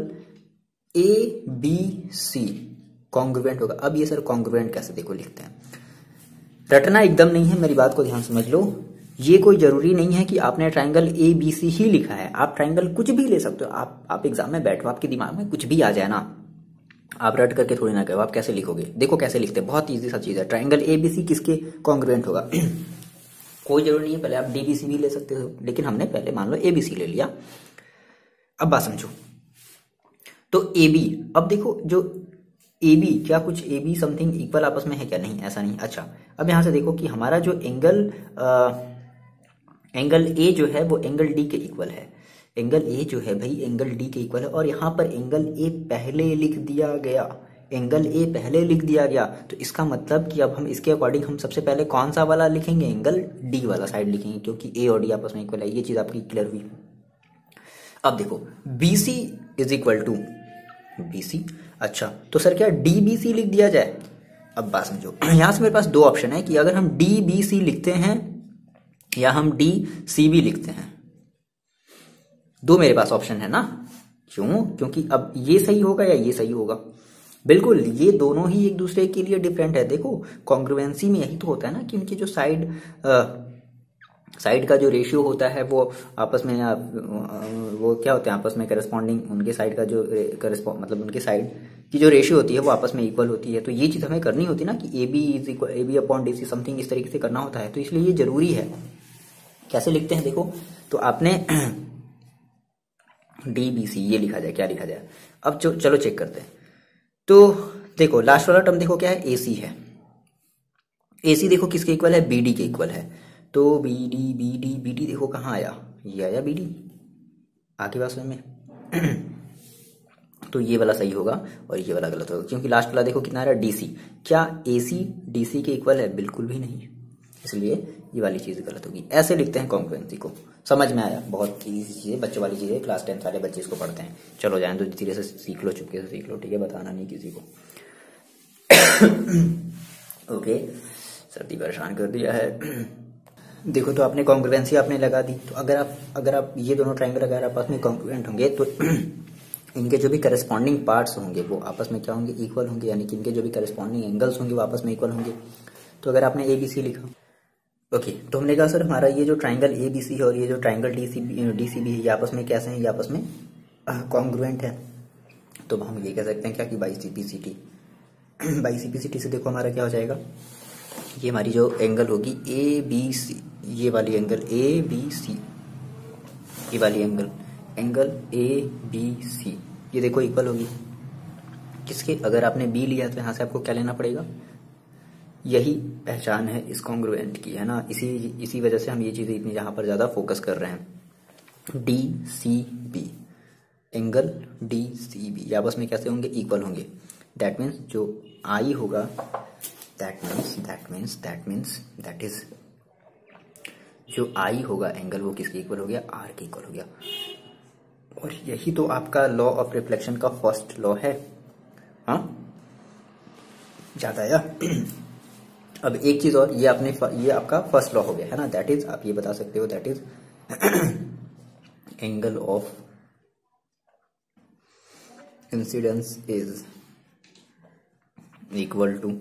ABC कॉन्ग्रुएंट होगा। अब ये सर कॉन्ग्रुएंट कैसे देखो लिखते हैं, रटना एकदम नहीं है, मेरी बात को ध्यान समझ लो। ये कोई जरूरी नहीं है कि आपने ट्राइंगल ABC ही लिखा है, आप ट्राइंगल कुछ भी ले सकते हो। आप एग्जाम में बैठो, आपके दिमाग में कुछ भी आ जाए ना, आप रट करके थोड़ी ना करो, आप कैसे लिखोगे। देखो कैसे लिखते हैं, बहुत इजी सा चीज है। ट्राइंगल ABC किसके कॉन्ग्रुएंट होगा कोई जरूरी नहीं है, पहले आप डीबीसी भी ले सकते हो, लेकिन हमने पहले मान लो एबीसी ले लिया। अब बात समझो, तो एबी, अब देखो जो एबी, क्या कुछ एबी समथिंग इक्वल आपस में है क्या? नहीं, ऐसा नहीं। अच्छा, अब यहां से देखो कि हमारा जो एंगल ए जो है वो एंगल डी के इक्वल है। एंगल ए जो है भाई एंगल डी के इक्वल है, और यहाँ पर एंगल ए पहले लिख दिया गया, एंगल ए पहले लिख दिया गया। तो इसका मतलब कि अब हम इसके अकॉर्डिंग हम सबसे पहले कौन सा वाला लिखेंगे? एंगल डी वाला साइड लिखेंगे, क्योंकि ए और डी आपस में इक्वल है। ये चीज आपकी क्लियर हुई। अब देखो BC is equal to BC। अच्छा, तो सर क्या DBC लिख दिया जाए? अब बात समझो, यहां से मेरे पास दो ऑप्शन है कि अगर हम DBC लिखते हैं या हम DCB लिखते हैं। दो मेरे पास ऑप्शन है ना। क्यों? क्योंकि अब ये सही होगा या ये सही होगा? बिल्कुल, ये दोनों ही एक दूसरे के लिए डिफरेंट है। देखो कॉन्ग्रुएंसी में यही तो होता है ना कि इनकी जो साइड का जो रेशियो होता है वो आपस में वो क्या होते हैं आपस में करस्पॉन्डिंग, उनके साइड का जो मतलब उनके साइड की जो रेशियो होती है वो आपस में इक्वल होती है। तो ये चीज हमें करनी होती है ना कि AB is equal AB upon DC something, इस तरीके से करना होता है। तो इसलिए ये जरूरी है। कैसे लिखते हैं देखो, तो आपने DBC ये लिखा जाए, क्या लिखा जाए? अब चलो चेक करते हैं। तो देखो लास्ट वाला टर्म देखो क्या है? AC है। AC देखो किसके इक्वल है? BD के इक्वल है। तो BD देखो कहाँ आया? ये आया BD, आगे बात समझ में। तो ये वाला सही होगा और ये वाला गलत होगा, क्योंकि लास्ट वाला देखो कितना आ रहा है? DC। क्या AC DC के इक्वल है? बिल्कुल भी नहीं, इसलिए ये वाली चीज गलत होगी। ऐसे लिखते हैं कॉन्ग्रुएंसी को। समझ में आया? बहुत इजी चीज है, बच्चों वाली चीज है, क्लास 10 सारे बच्चे इसको पढ़ते हैं। चलो जाए तो धीरे से सीख लो, चुपके से सीख लो, ठीक है? बताना नहीं किसी को। ओके, सर्दी परेशान कर दिया है। देखो, तो आपने कॉन्ग्रुएंसी आपने लगा दी। तो अगर आप ये दोनों ट्रायंगल अगर आपस में कॉन्ग्रुएंट होंगे तो इनके जो भी करस्पॉन्डिंग पार्ट्स होंगे वो आपस में क्या होंगे? इक्वल होंगे, यानी कि इनके जो भी करस्पॉन्डिंग एंगल्स होंगे वो आपस में इक्वल होंगे। तो अगर आपने ABC लिखा, ओके, तो हमने कहा सर हमारा ये जो ट्राइंगल ABC है और ये जो ट्राइंगल DCB है ये आपस में कैसे हैं? ये आपस में कॉन्ग्रुएंट है। तो हम ये कह सकते हैं क्या कि बाई CPCT से देखो हमारा क्या हो जाएगा? ये हमारी जो एंगल होगी ABC, ये वाली एंगल ABC, ये वाली एंगल ABC, ये देखो इक्वल होगी किसके? अगर आपने B लिया तो यहां से आपको क्या लेना पड़ेगा? यही पहचान है इस कॉन्ग्रुएंट की, है ना। इसी वजह से हम ये चीजें इतनी यहाँ पर ज्यादा फोकस कर रहे हैं। DCB, एंगल DCB ये आपस में कैसे होंगे? इक्वल होंगे। दैट मीन्स जो I होगा, दैट इज जो I होगा एंगल वो किसके इक्वल हो गया? R के इक्वल हो गया। और यही तो आपका लॉ ऑफ रिफ्लेक्शन का फर्स्ट लॉ है। हाँ, ज्यादा आया। अब एक चीज और, ये आपका फर्स्ट लॉ हो गया, है ना। दैट इज, आप ये बता सकते हो, that is angle of incidence is equal to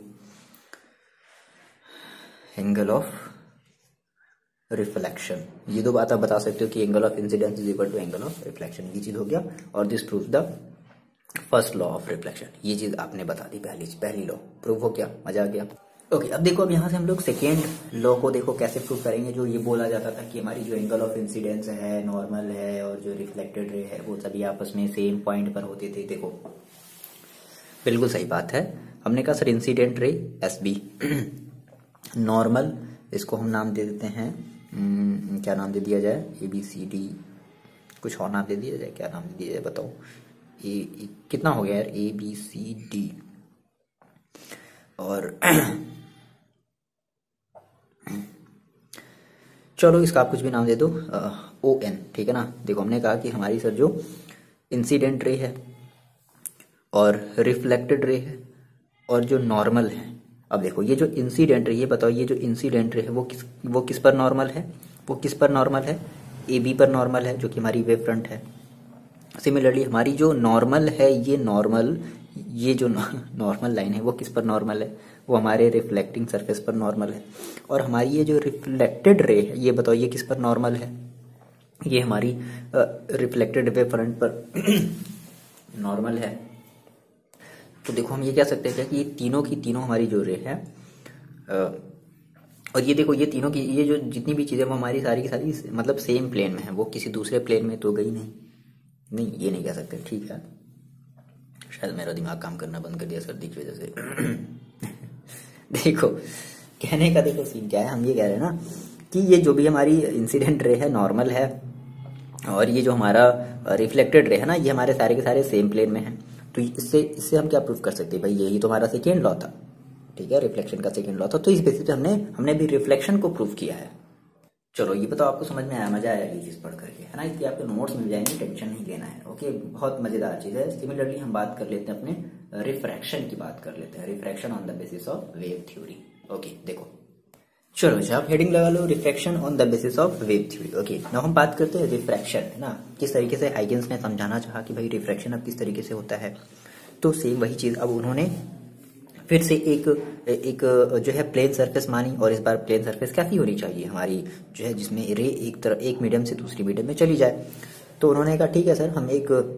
angle of reflection. ये दो बात आप बता सकते हो कि angle of incidence is equal to angle of reflection. ये चीज हो गया, और this proves the first law of reflection. ये चीज आपने बता दी, पहली लॉ प्रूव हो गया। मजा आ गया। ओके, अब देखो, अब यहाँ से हम लोग सेकेंड लॉ को देखो कैसे प्रूव करेंगे। जो ये बोला जाता था कि हमारी जो एंगल ऑफ इंसिडेंस है, नॉर्मल है, और जो रिफ्लेक्टेड रे है वो सभी आपस में सेम पॉइंट पर होते थे। देखो बिल्कुल सही बात है। हमने कहा sir incident ray SB, normal इसको हम नाम दे देते हैं, क्या नाम दे दिया जाए? ABCD, कुछ और नाम दे दिया जाए? क्या नाम दे दिया जाए बताओ? कितना हो गया यार? ABCD, और चलो इसका आप कुछ भी नाम दे दो, ON, ठीक है ना। देखो हमने कहा कि हमारी सर जो इंसिडेंट रे है और रिफ्लेक्टेड रे है और जो नॉर्मल है। अब देखो ये जो इंसिडेंट रे, ये बताओ ये जो इंसिडेंट रे है वो किस पर नॉर्मल है? वो किस पर नॉर्मल है? AB पर नॉर्मल है, जो कि हमारी वेव फ्रंट है। सिमिलरली हमारी जो नॉर्मल है, ये जो नॉर्मल लाइन है वो किस पर नॉर्मल है? वो हमारे रिफ्लेक्टिंग सरफेस पर नॉर्मल है। और हमारी ये जो रिफ्लेक्टेड रे है, ये बताओ ये किस पर नॉर्मल है? ये हमारी रिफ्लेक्टेड वेव फ्रंट पर नॉर्मल है। तो देखो हम ये कह सकते हैं कि ये तीनों की तीनों हमारी जो रे है और ये देखो, ये तीनों की ये जो जितनी भी चीज़ें वो हमारी सारी की सारी मतलब सेम प्लेन में है, वो किसी दूसरे प्लेन में तो गई नहीं, ये नहीं कह सकते, ठीक है। शायद मेरा दिमाग काम करना बंद कर दिया सर्दी की वजह से। देखो कहने का देखो सीन क्या है, हम ये कह रहे हैं ना कि ये जो भी हमारी इंसिडेंट रे है नॉर्मल है, और ये जो हमारा रिफ्लेक्टेड रे है ना, ये हमारे सारे के सारे सेम प्लेन में है। तो इससे हम क्या प्रूव कर सकते हैं भाई, यही तो हमारा सेकेंड लॉ था, ठीक है, रिफ्लेक्शन का सेकेंड लॉ था। तो इस बेसिस पे हमने भी रिफ्लेक्शन को प्रूव किया है। चलो ये बताओ आपको समझ में आया, मजा आया ये चीज पढ़ करके, है ना। इसके आपके नोट्स मिल जाएंगे, टेंशन नहीं लेना है, ओके। बहुत मजेदार चीज है। सिमिलरली हम बात कर लेते हैं अपने रिफ्रैक्शन की बात कर लेते हैं, refraction on the basis of wave theory. Okay देखो, चलो अच्छा आप हेडिंग लगा लो, refraction on the basis of wave theory. Okay now हम बात करते हैं रिफ्रैक्शन, है ना, किस तरीके से हाइगेंस ने समझाना चाहा कि भाई रिफ्रैक्शन अब किस तरीके से होता है। तो सेम वही चीज अब उन्होंने फिर से एक जो है प्लेन सरफेस मानी, और इस बार प्लेन सरफेस कैसी होनी चाहिए हमारी, जो है जिसमें रे एक मीडियम से दूसरी मीडियम में चली जाए। तो उन्होंने कहा ठीक है सर, हम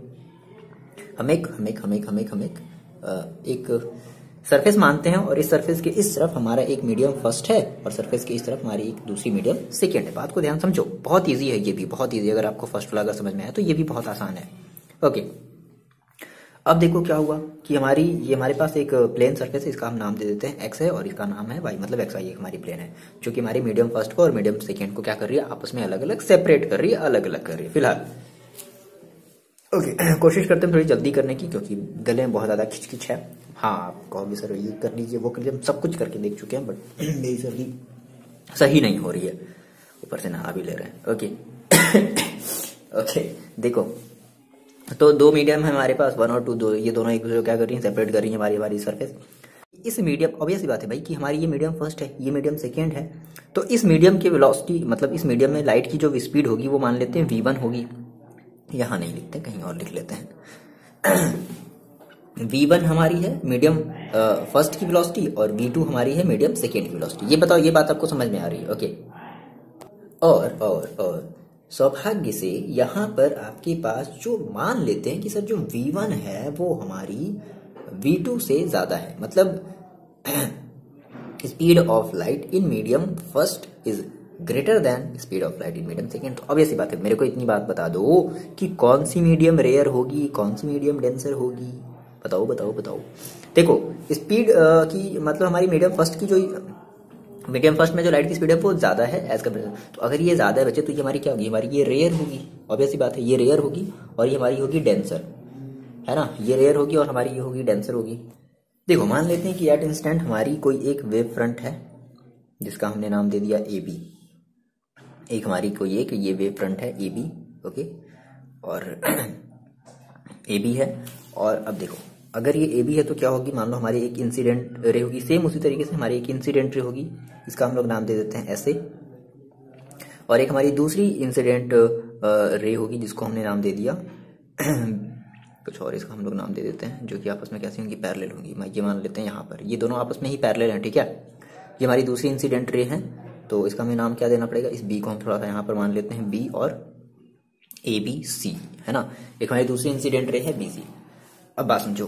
एक सरफेस मानते हैं, और इस सरफेस के इस तरफ हमारा एक मीडियम फर्स्ट है, और सरफेस के इस तरफ हमारी एक दूसरी मीडियम सेकेंड है। बात को ध्यान समझो, बहुत ईजी है, ये भी बहुत ईजी। अगर आपको फर्स्ट वाला अगर समझ में आया तो ये भी बहुत आसान है। ओके अब देखो क्या हुआ कि ये हमारे पास एक प्लेन सरफेस है, इसका हम नाम दे देते हैं एक्स है, और इसका नाम है वाई, मतलब एक्स वाई एक हमारी प्लेन है, जो कि हमारी मीडियम फर्स्ट को और मीडियम सेकेंड को क्या कर रही है, आपस में अलग अलग सेपरेट कर रही है, अलग अलग कर रही है फिलहाल। ओके कोशिश करते हैं थोड़ी जल्दी करने की, क्योंकि गले में बहुत ज्यादा खिचखिच है। हाँ आप कहोगे सर ये कर लीजिए वो कर लीजिए, हम सब कुछ करके देख चुके हैं, बट मेरी सर्दी सही नहीं हो रही है, ऊपर से नहा भी ले रहे हैं। ओके ओके देखो, तो दो मीडियम है हमारे पास, 1 और 2, दो ये दोनों एक दूसरे को क्या कर रही हैं, सेपरेट कर रही है हमारी सरफेस। इस मीडियम ऑब्वियस सी बात है भाई कि हमारी ये मीडियम फर्स्ट है, ये मीडियम सेकेंड है, तो इस मीडियम की वेलोसिटी मतलब इस मीडियम में लाइट की जो स्पीड होगी वो मान लेते हैं v1 होगी। यहां नहीं लिखते, कहीं और लिख लेते हैं। v1 हमारी है मीडियम फर्स्ट की वेलोसिटी, और v2 हमारी है मीडियम सेकेंड की वेलोसिटी। ये बताओ, ये बात आपको समझ में आ रही है? ओके और सौभाग्य से यहाँ पर आपके पास जो मान लेते हैं कि सर जो v1 है वो हमारी v2 से ज्यादा है, मतलब speed of light in medium first is greater than speed of light in medium second. तो ऑब्वियस सी बात है, मेरे को इतनी बात बता दो कि कौन सी मीडियम रेयर होगी, कौन सी मीडियम डेंसर होगी, बताओ। देखो स्पीड की मतलब हमारी मीडियम फर्स्ट में जो लाइट की स्पीड है वो ज्यादा है एज कम्पेयर। तो अगर ये ज्यादा है बच्चे तो ये हमारी क्या होगी, हमारी ये रेयर होगी, ऑब्वियस सी बात है, ये रेयर होगी, और ये हमारी होगी डेंसर, है ना, ये रेयर होगी और हमारी ये होगी डेंसर होगी। देखो मान लेते हैं कि एट इंस्टेंट हमारी कोई एक वेव फ्रंट है जिसका हमने नाम दे दिया ए बी, एक हमारी कोई एक ये वेव फ्रंट है ए बी, ओके, और ए बी है। और अब देखो अगर ये ए बी है तो क्या होगी, मान लो हमारी एक इंसिडेंट रे होगी, सेम उसी तरीके से हमारी एक इंसिडेंट रे होगी, इसका हम लोग नाम दे देते हैं ऐसे, और एक हमारी दूसरी इंसिडेंट रे होगी जिसको हमने नाम दे दिया कुछ और, इसका हम लोग नाम दे देते हैं, जो कि आपस में कैसी होंगी, पैरेलल होंगी। ये मान लेते हैं यहाँ पर ये दोनों आपस में ही पैरेलल हैं, ठीक है। ये हमारी दूसरी इंसिडेंट रे है, तो इसका हमें नाम क्या देना पड़ेगा, इस बी को हम थोड़ा सा यहाँ पर मान लेते हैं बी, और ए बी सी, है ना। एक हमारी दूसरी इंसिडेंट रे है बी सी। अब बात समझो,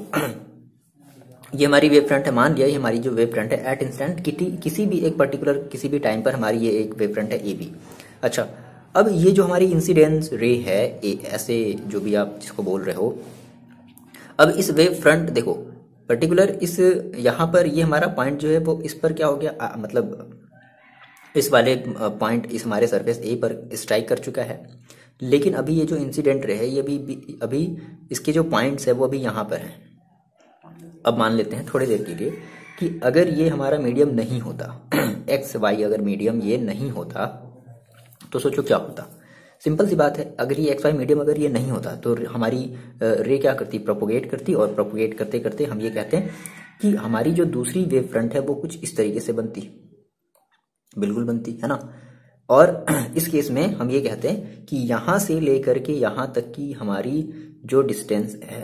ये हमारी वेव फ्रंट है, मान लिया ये हमारी जो वेव फ्रंट है एट इंस्टेंट किसी भी एक पर्टिकुलर किसी भी टाइम पर हमारी ये एक वेव फ्रंट है ए बी। अच्छा अब ये जो हमारी इंसिडेंस रे है ऐसे जो भी आप जिसको बोल रहे हो, अब इस वेव फ्रंट देखो पर्टिकुलर इस यहाँ पर ये हमारा पॉइंट जो है वो इस पर क्या हो गया, मतलब इस वाले पॉइंट इस हमारे सरफेस ए पर स्ट्राइक कर चुका है, लेकिन अभी ये जो इंसिडेंट रे है ये अभी इसके जो पॉइंट्स है वो अभी यहाँ पर हैं। अब मान लेते हैं थोड़ी देर के लिए कि अगर ये हमारा मीडियम नहीं होता एक्स वाई अगर मीडियम ये नहीं होता तो सोचो क्या होता। सिंपल सी बात है, अगर ये एक्स वाई मीडियम अगर ये नहीं होता तो हमारी रे क्या करती, प्रोपोगेट करती, और प्रोपोगेट करते करते हम ये कहते हैं कि हमारी जो दूसरी वेव फ्रंट है वो कुछ इस तरीके से बनती, बिल्कुल बनती, है ना। और इस केस में हम ये कहते हैं कि यहां से लेकर के यहां तक की हमारी जो डिस्टेंस है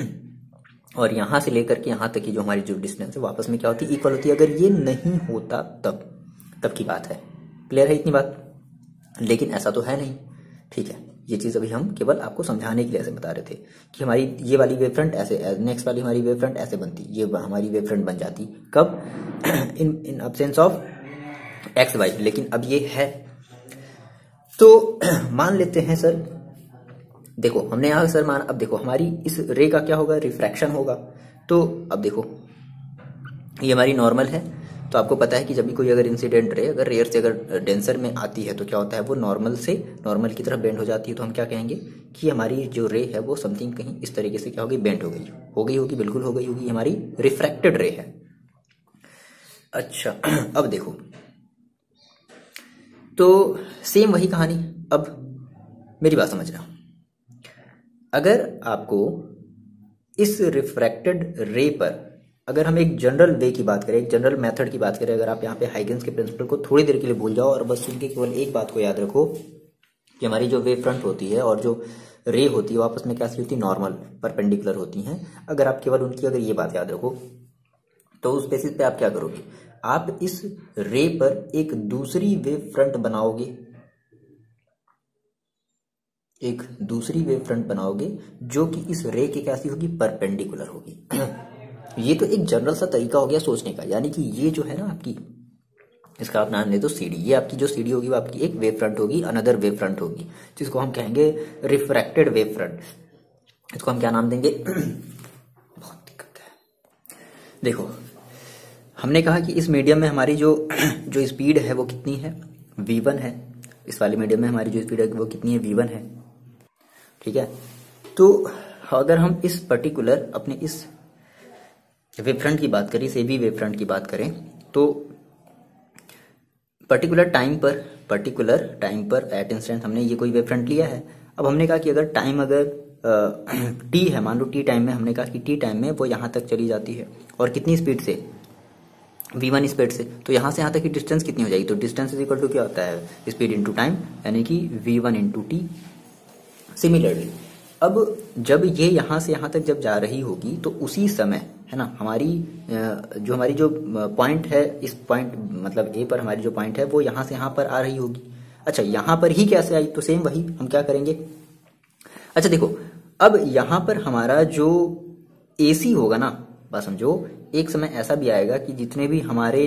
और यहां से लेकर के यहां तक की जो हमारी जो डिस्टेंस है वो आपस में क्या होती है, इक्वल होती है। अगर ये नहीं होता तब की बात है। क्लियर है इतनी बात? लेकिन ऐसा तो है नहीं, ठीक है। ये चीज अभी हम केवल आपको समझाने के लिए ऐसे बता रहे थे कि हमारी ये वाली वेव फ्रंट ऐसे, नेक्स्ट वाली हमारी वेव फ्रंट ऐसे बनती, ये हमारी वेव फ्रंट बन जाती कब, in absence of X Y, लेकिन अब ये है तो मान लेते हैं सर, देखो हमने यहां सर मान, अब देखो हमारी इस रे का क्या होगा, रिफ्रैक्शन होगा। तो अब देखो ये हमारी नॉर्मल है, तो आपको पता है कि जब भी कोई अगर इंसिडेंट रे अगर रेयर से अगर डेंसर में आती है तो क्या होता है, वो नॉर्मल से नॉर्मल की तरफ बेंड हो जाती है। तो हम क्या कहेंगे कि हमारी जो रे है वो समथिंग कहीं इस तरीके से क्या होगी, बेंड हो गई होगी, बिल्कुल हो गई होगी, हमारी रिफ्रैक्टेड रे है। अच्छा अब देखो, तो सेम वही कहानी। अब मेरी बात समझना, अगर आपको इस रिफ्रैक्टेड रे पर अगर हम एक जनरल वे की बात करें, एक जनरल मेथड की बात करें, अगर आप यहाँ पे हाइगेंस के प्रिंसिपल को थोड़ी देर के लिए भूल जाओ और बस सुन के केवल एक बात को याद रखो कि हमारी जो वेव फ्रंट होती है और जो रे होती है वो आपस में कैसी होती है, नॉर्मल परपेंडिकुलर होती हैं। अगर आप केवल उनकी अगर ये बात याद रखो तो उस बेसिस पे आप क्या करोगे, आप इस रे पर एक दूसरी वेव फ्रंट बनाओगे, एक दूसरी वेव फ्रंट बनाओगे जो कि इस रे के कैसी होगी, परपेंडिकुलर होगी। ये तो एक जनरल सा तरीका हो गया सोचने का, यानी कि ये जो है ना आपकी, इसका आप नाम ले दो सीडी, ये आपकी जो सीडी होगी वो आपकी एक वेव फ्रंट होगी, अनदर वेव फ्रंट होगी, जिसको हम कहेंगे रिफ्रैक्टेड वेव फ्रंट। इसको हम क्या नाम देंगे बहुत दिक्कत है। देखो हमने कहा कि इस मीडियम में हमारी जो स्पीड है वो कितनी है, v1 है। इस वाले मीडियम में हमारी जो स्पीड है वो कितनी है, v1 है, ठीक है। तो अगर हम इस पर्टिकुलर अपने इस वेव फ्रंट की बात करें, इस AB वेव फ्रंट की बात करें, तो पर्टिकुलर टाइम पर एट इंस्टेंट हमने ये कोई वेव फ्रंट लिया है। अब हमने कहा कि अगर टाइम अगर t है, मान लो t टाइम में, हमने कहा कि t टाइम में वो यहां तक चली जाती है और कितनी स्पीड से, v1 स्पीड से, तो यहां से यहां तक की डिस्टेंस कितनी हो जाएगी, तो डिस्टेंस इज इक्वल टू क्या होता है, स्पीड इंटू टाइम, यानी कि v1 इंटू टी। सिमिलरली अब जब ये यहां से यहां तक जब जा रही होगी तो उसी समय है ना हमारी जो पॉइंट है, इस पॉइंट मतलब ए पर हमारी जो पॉइंट है वो यहां से यहां पर आ रही होगी। अच्छा यहां पर ही कैसे आई, तो सेम वही हम क्या करेंगे, अच्छा देखो अब यहां पर हमारा जो AC होगा ना, बस समझो एक समय ऐसा भी आएगा कि जितने भी हमारे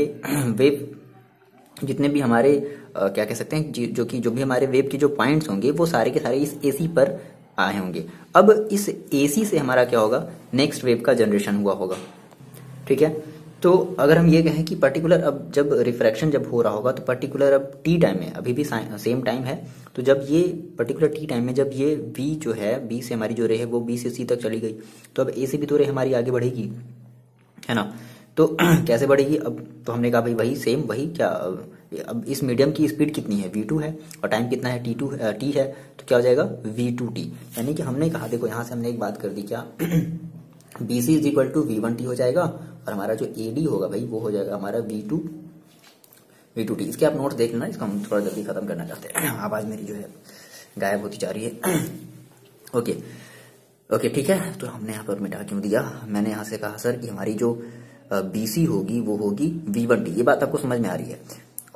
क्या कह सकते हैं, जो भी हमारे वेव के जो पॉइंट्स होंगे वो सारे के सारे इस AC पर आए होंगे। अब इस AC से हमारा क्या होगा, नेक्स्ट वेव का जनरेशन हुआ होगा, ठीक है। तो अगर हम ये कहें कि पर्टिकुलर अब जब रिफ्रैक्शन जब हो रहा होगा तो पर्टिकुलर अब t टाइम में, अभी भी सेम टाइम है, तो जब ये पर्टिकुलर t टाइम में जब ये v जो है, b से हमारी जो रे है वो b से c तक चली गई, तो अब a से भी तो रे हमारी आगे बढ़ेगी, है ना। तो कैसे बढ़ेगी, अब तो हमने कहा भाई वही सेम वही क्या, अब इस मीडियम की स्पीड कितनी है, v2 है और टाइम कितना है, t है, तो क्या हो जाएगा v2t। यानी कि हमने कहा, देखो यहां से हमने एक बात कर दी क्या bc is equal to v1t हो जाएगा और हमारा जो ad होगा भाई वो हो जाएगा हमारा v2t। इसके आप नोट्स देख लेना, इसको हम थोड़ा जल्दी खत्म करना चाहते हैं, आवाज मेरी जो है गायब होती जा रही है। ओके ठीक है, तो हमने यहाँ पर मिटा क्यों दिया, मैंने यहाँ से कहा सर कि हमारी जो BC होगी वो होगी v1t, ये बात आपको समझ में आ रही है,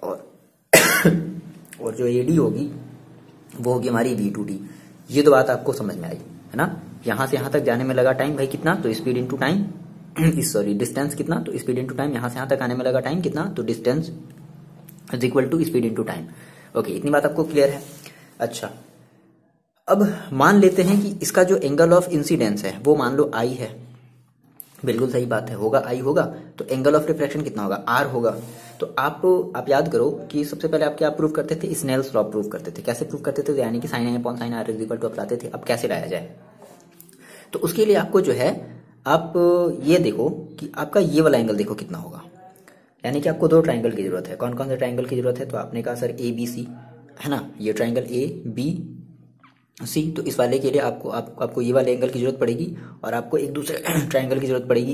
और जो AD होगी वो होगी हमारी v2t, ये तो बात आपको समझ में आई है ना। यहां से यहां तक जाने में लगा टाइम भाई कितना, तो speed into time, sorry distance कितना, तो स्पीड इंटू टाइम, यहां से यहां तक आने में लगा टाइम कितना, तो distance is equal to speed into time. Okay इतनी बात आपको क्लियर है। अच्छा अब मान लेते हैं कि इसका जो एंगल ऑफ इंसिडेंस है वो मान लो I है, बिल्कुल सही बात है, होगा I होगा, तो एंगल ऑफ रिफ्रैक्शन कितना होगा, R होगा। तो आप याद करो कि सबसे पहले आप क्या प्रूव करते थे, स्नेल्स लॉ प्रूव करते थे। कैसे प्रूव करते थे, यानी कि sin A upon sin R is equal to अपलाते थे। अब कैसे लाया जाए, तो उसके लिए आपको जो है, आप ये देखो कि आपका ये वाला एंगल देखो कितना होगा, यानी कि आपको दो ट्राइंगल की जरूरत है। कौन कौन से ट्राइंगल की जरूरत है, तो आपने कहा सर ABC है ना, ये ट्राइंगल ABC, तो इस वाले के लिए आपको ये वाले एंगल की जरूरत पड़ेगी और आपको एक दूसरे ट्राइंगल की जरूरत पड़ेगी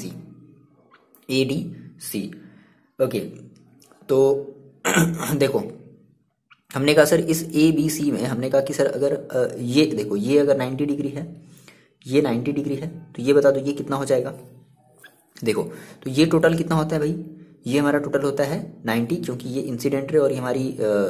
ADC। ओके तो देखो हमने कहा सर इस ABC में हमने कहा कि सर अगर ये देखो ये अगर 90 डिग्री है, ये 90 डिग्री है, तो ये बता दो ये कितना हो जाएगा। देखो तो ये टोटल कितना होता है भाई, ये हमारा टोटल होता है 90, क्योंकि ये इंसिडेंट रे और ये हमारी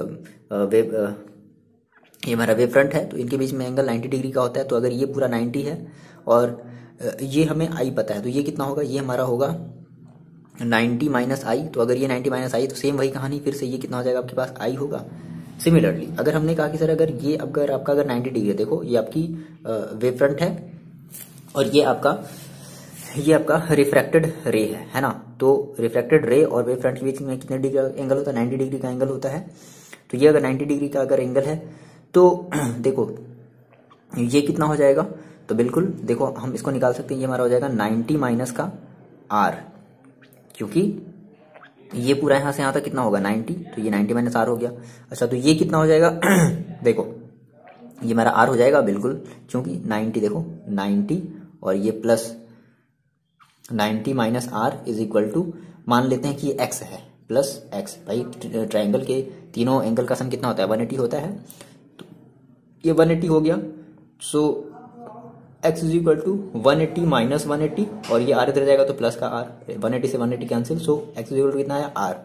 ये हमारा वेव फ्रंट है, तो इनके बीच में एंगल 90 डिग्री का होता है। तो अगर ये पूरा 90 है और ये हमें I पता है, तो ये कितना होगा, ये हमारा होगा 90 माइनस आई, तो अगर ये 90 माइनस आई तो सेम वही कहानी, फिर से ये कितना हो जाएगा आपके पास, आई होगा। सिमिलरली अगर हमने कहा कि सर अगर ये अगर आपका अगर 90 डिग्री है, देखो ये आपकी वेव फ्रंट है और ये आपका रिफ्रैक्टेड रे है ना। तो रिफ्रैक्टेड रे और वेव फ्रंट के बीच में कितने डिग्री का एंगल होता है, 90 डिग्री का एंगल होता है। तो ये अगर 90 डिग्री का अगर एंगल है तो देखो ये कितना हो जाएगा, तो बिल्कुल देखो हम इसको निकाल सकते हैं, ये हमारा हो जाएगा 90 माइनस का आर, क्योंकि ये पूरा यहां से यहां तक कितना होगा 90, तो ये 90 माइनस आर हो गया। अच्छा तो ये कितना हो जाएगा देखो ये हमारा आर हो जाएगा बिल्कुल, क्योंकि 90 देखो 90 और ये plus 90 minus R is equal to, मान लेते हैं कि ये एक्स है प्लस एक्स। भाई ट्राइंगल के तीनों एंगल का सम कितना होता है 180 होता है, तो ये 180 हो गया। So x is equal to 180 minus 180 और ये r इधर जाएगा तो प्लस का r, 180 से 180 cancel, so x is equal to कितना है r।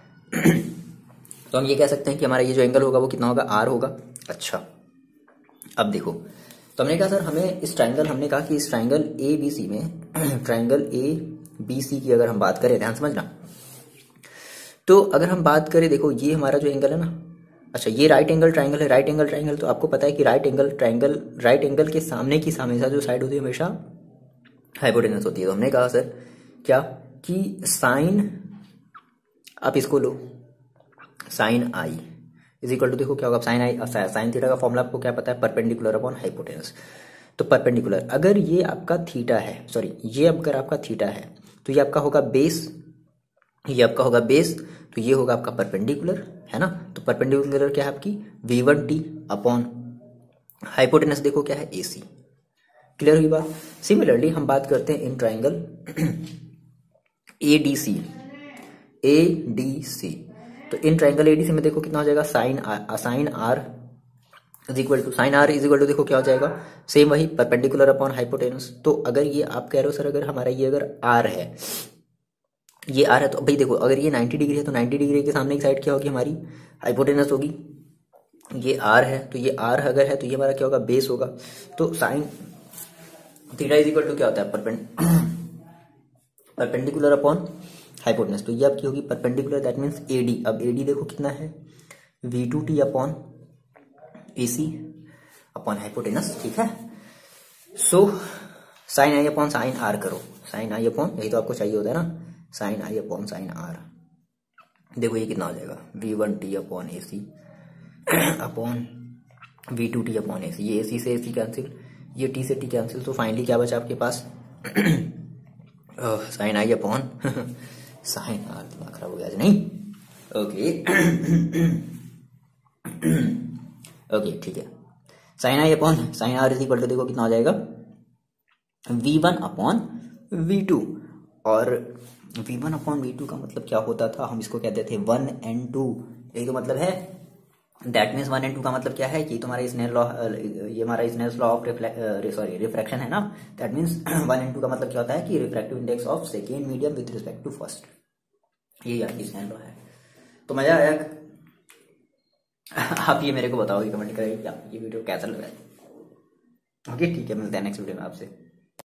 तो हम ये कह सकते हैं कि हमारा ये जो एंगल होगा वो कितना होगा, r होगा। अच्छा अब देखो, तो हमने कहा सर हमें इस ट्राइंगल, हमने कहा कि इस ट्राइंगल ए बी सी में ट्राइंगल ए बी सी की अगर हम बात करें, ध्यान समझना, तो अगर हम बात करें देखो ये हमारा जो एंगल है ना, अच्छा ये राइट एंगल ट्राइंगल है, राइट एंगल ट्राइंगल, तो आपको पता है कि right angle triangle, right angle के सामने की हमेशा जो साइड होती है हमेशा हाइपोटेनस होती है। तो हमने कहा सर क्या कि साइन, आप इसको लो sine I is equal to, देखो क्या होगा साइन आई, साइन थीटा का फॉर्मूला आपको क्या पता है, परपेंडिकुलर अपॉन हाइपोटेनस। तो परपेंडिकुलर अगर ये आपका थीटा है, सॉरी ये अगर आपका थीटा है तो ये आपका होगा बेस, ये आपका होगा बेस, तो ये होगा आपका परपेंडिकुलर है ना। तो परपेंडिकुलर क्या है आपकी v1t अपॉन हाइपोटेनस देखो क्या है AC। क्लियर हुई बात। सिमिलरली हम बात करते हैं इन ट्राइंगल ADC, तो इन ट्राइंगल ADC में देखो कितना हो जाएगा sine R is equal to, sine R is equal to देखो क्या हो जाएगा, सेम वही परपेंडिकुलर अपॉन हाइपोटेनस। तो अगर ये आप कह रहे हो सर अगर हमारा ये अगर R है, ये आर है, तो भाई देखो अगर ये 90 डिग्री है तो 90 डिग्री के सामने की साइड क्या होगी हमारी, हाइपोटेनस होगी। ये आर है तो ये आर अगर है तो ये हमारा क्या होगा, बेस होगा। तो sine theta is equal to क्या होता है, परपेंडिकुलर अपॉन हाइपोटेनस। तो ये आपकी होगी परपेंडिकुलर, दैट मीन्स एडी। अब एडी देखो कितना है v2t अपॉन AC अपॉन हाइपोटेनस, ठीक है। So sine I upon sine R करो, साइन आई अपॉन, यही तो आपको चाहिए होता है ना, sine I upon sine R. देखो ये कितना हो जाएगा v1t upon AC upon v2t अपॉन AC। ये AC से AC कैंसिल, ये t से t कैंसिल, तो फाइनली क्या बचा आपके पास sine I upon sine R. दिमाग खराब हो गया आज नहीं, ओके ओके ठीक है। Sine I upon sine R is equal to देखो कितना हो जाएगा v1 अपॉन v2, और v1 अपॉन v2 का मतलब क्या होता था, हम इसको कहते थे 1 and 2, यही तो मतलब है। दैट मीन्स 1 and 2 का मतलब क्या है कि तुम्हारा स्नेल लॉ, ये हमारा स्नेल्स लॉ ऑफ रिफ्रैक्शन है ना। दैट मीन्स 1 and 2 का मतलब क्या होता है कि refractive index of second medium with respect to first, ये आपकी स्नेल लॉ है। तो मजा आया। आप ये मेरे को बताओगे कमेंट करेंगे कि आपको ये वीडियो कैसा लगा। ओके ठीक है, मिलते हैं नेक्स्ट वीडियो में आपसे।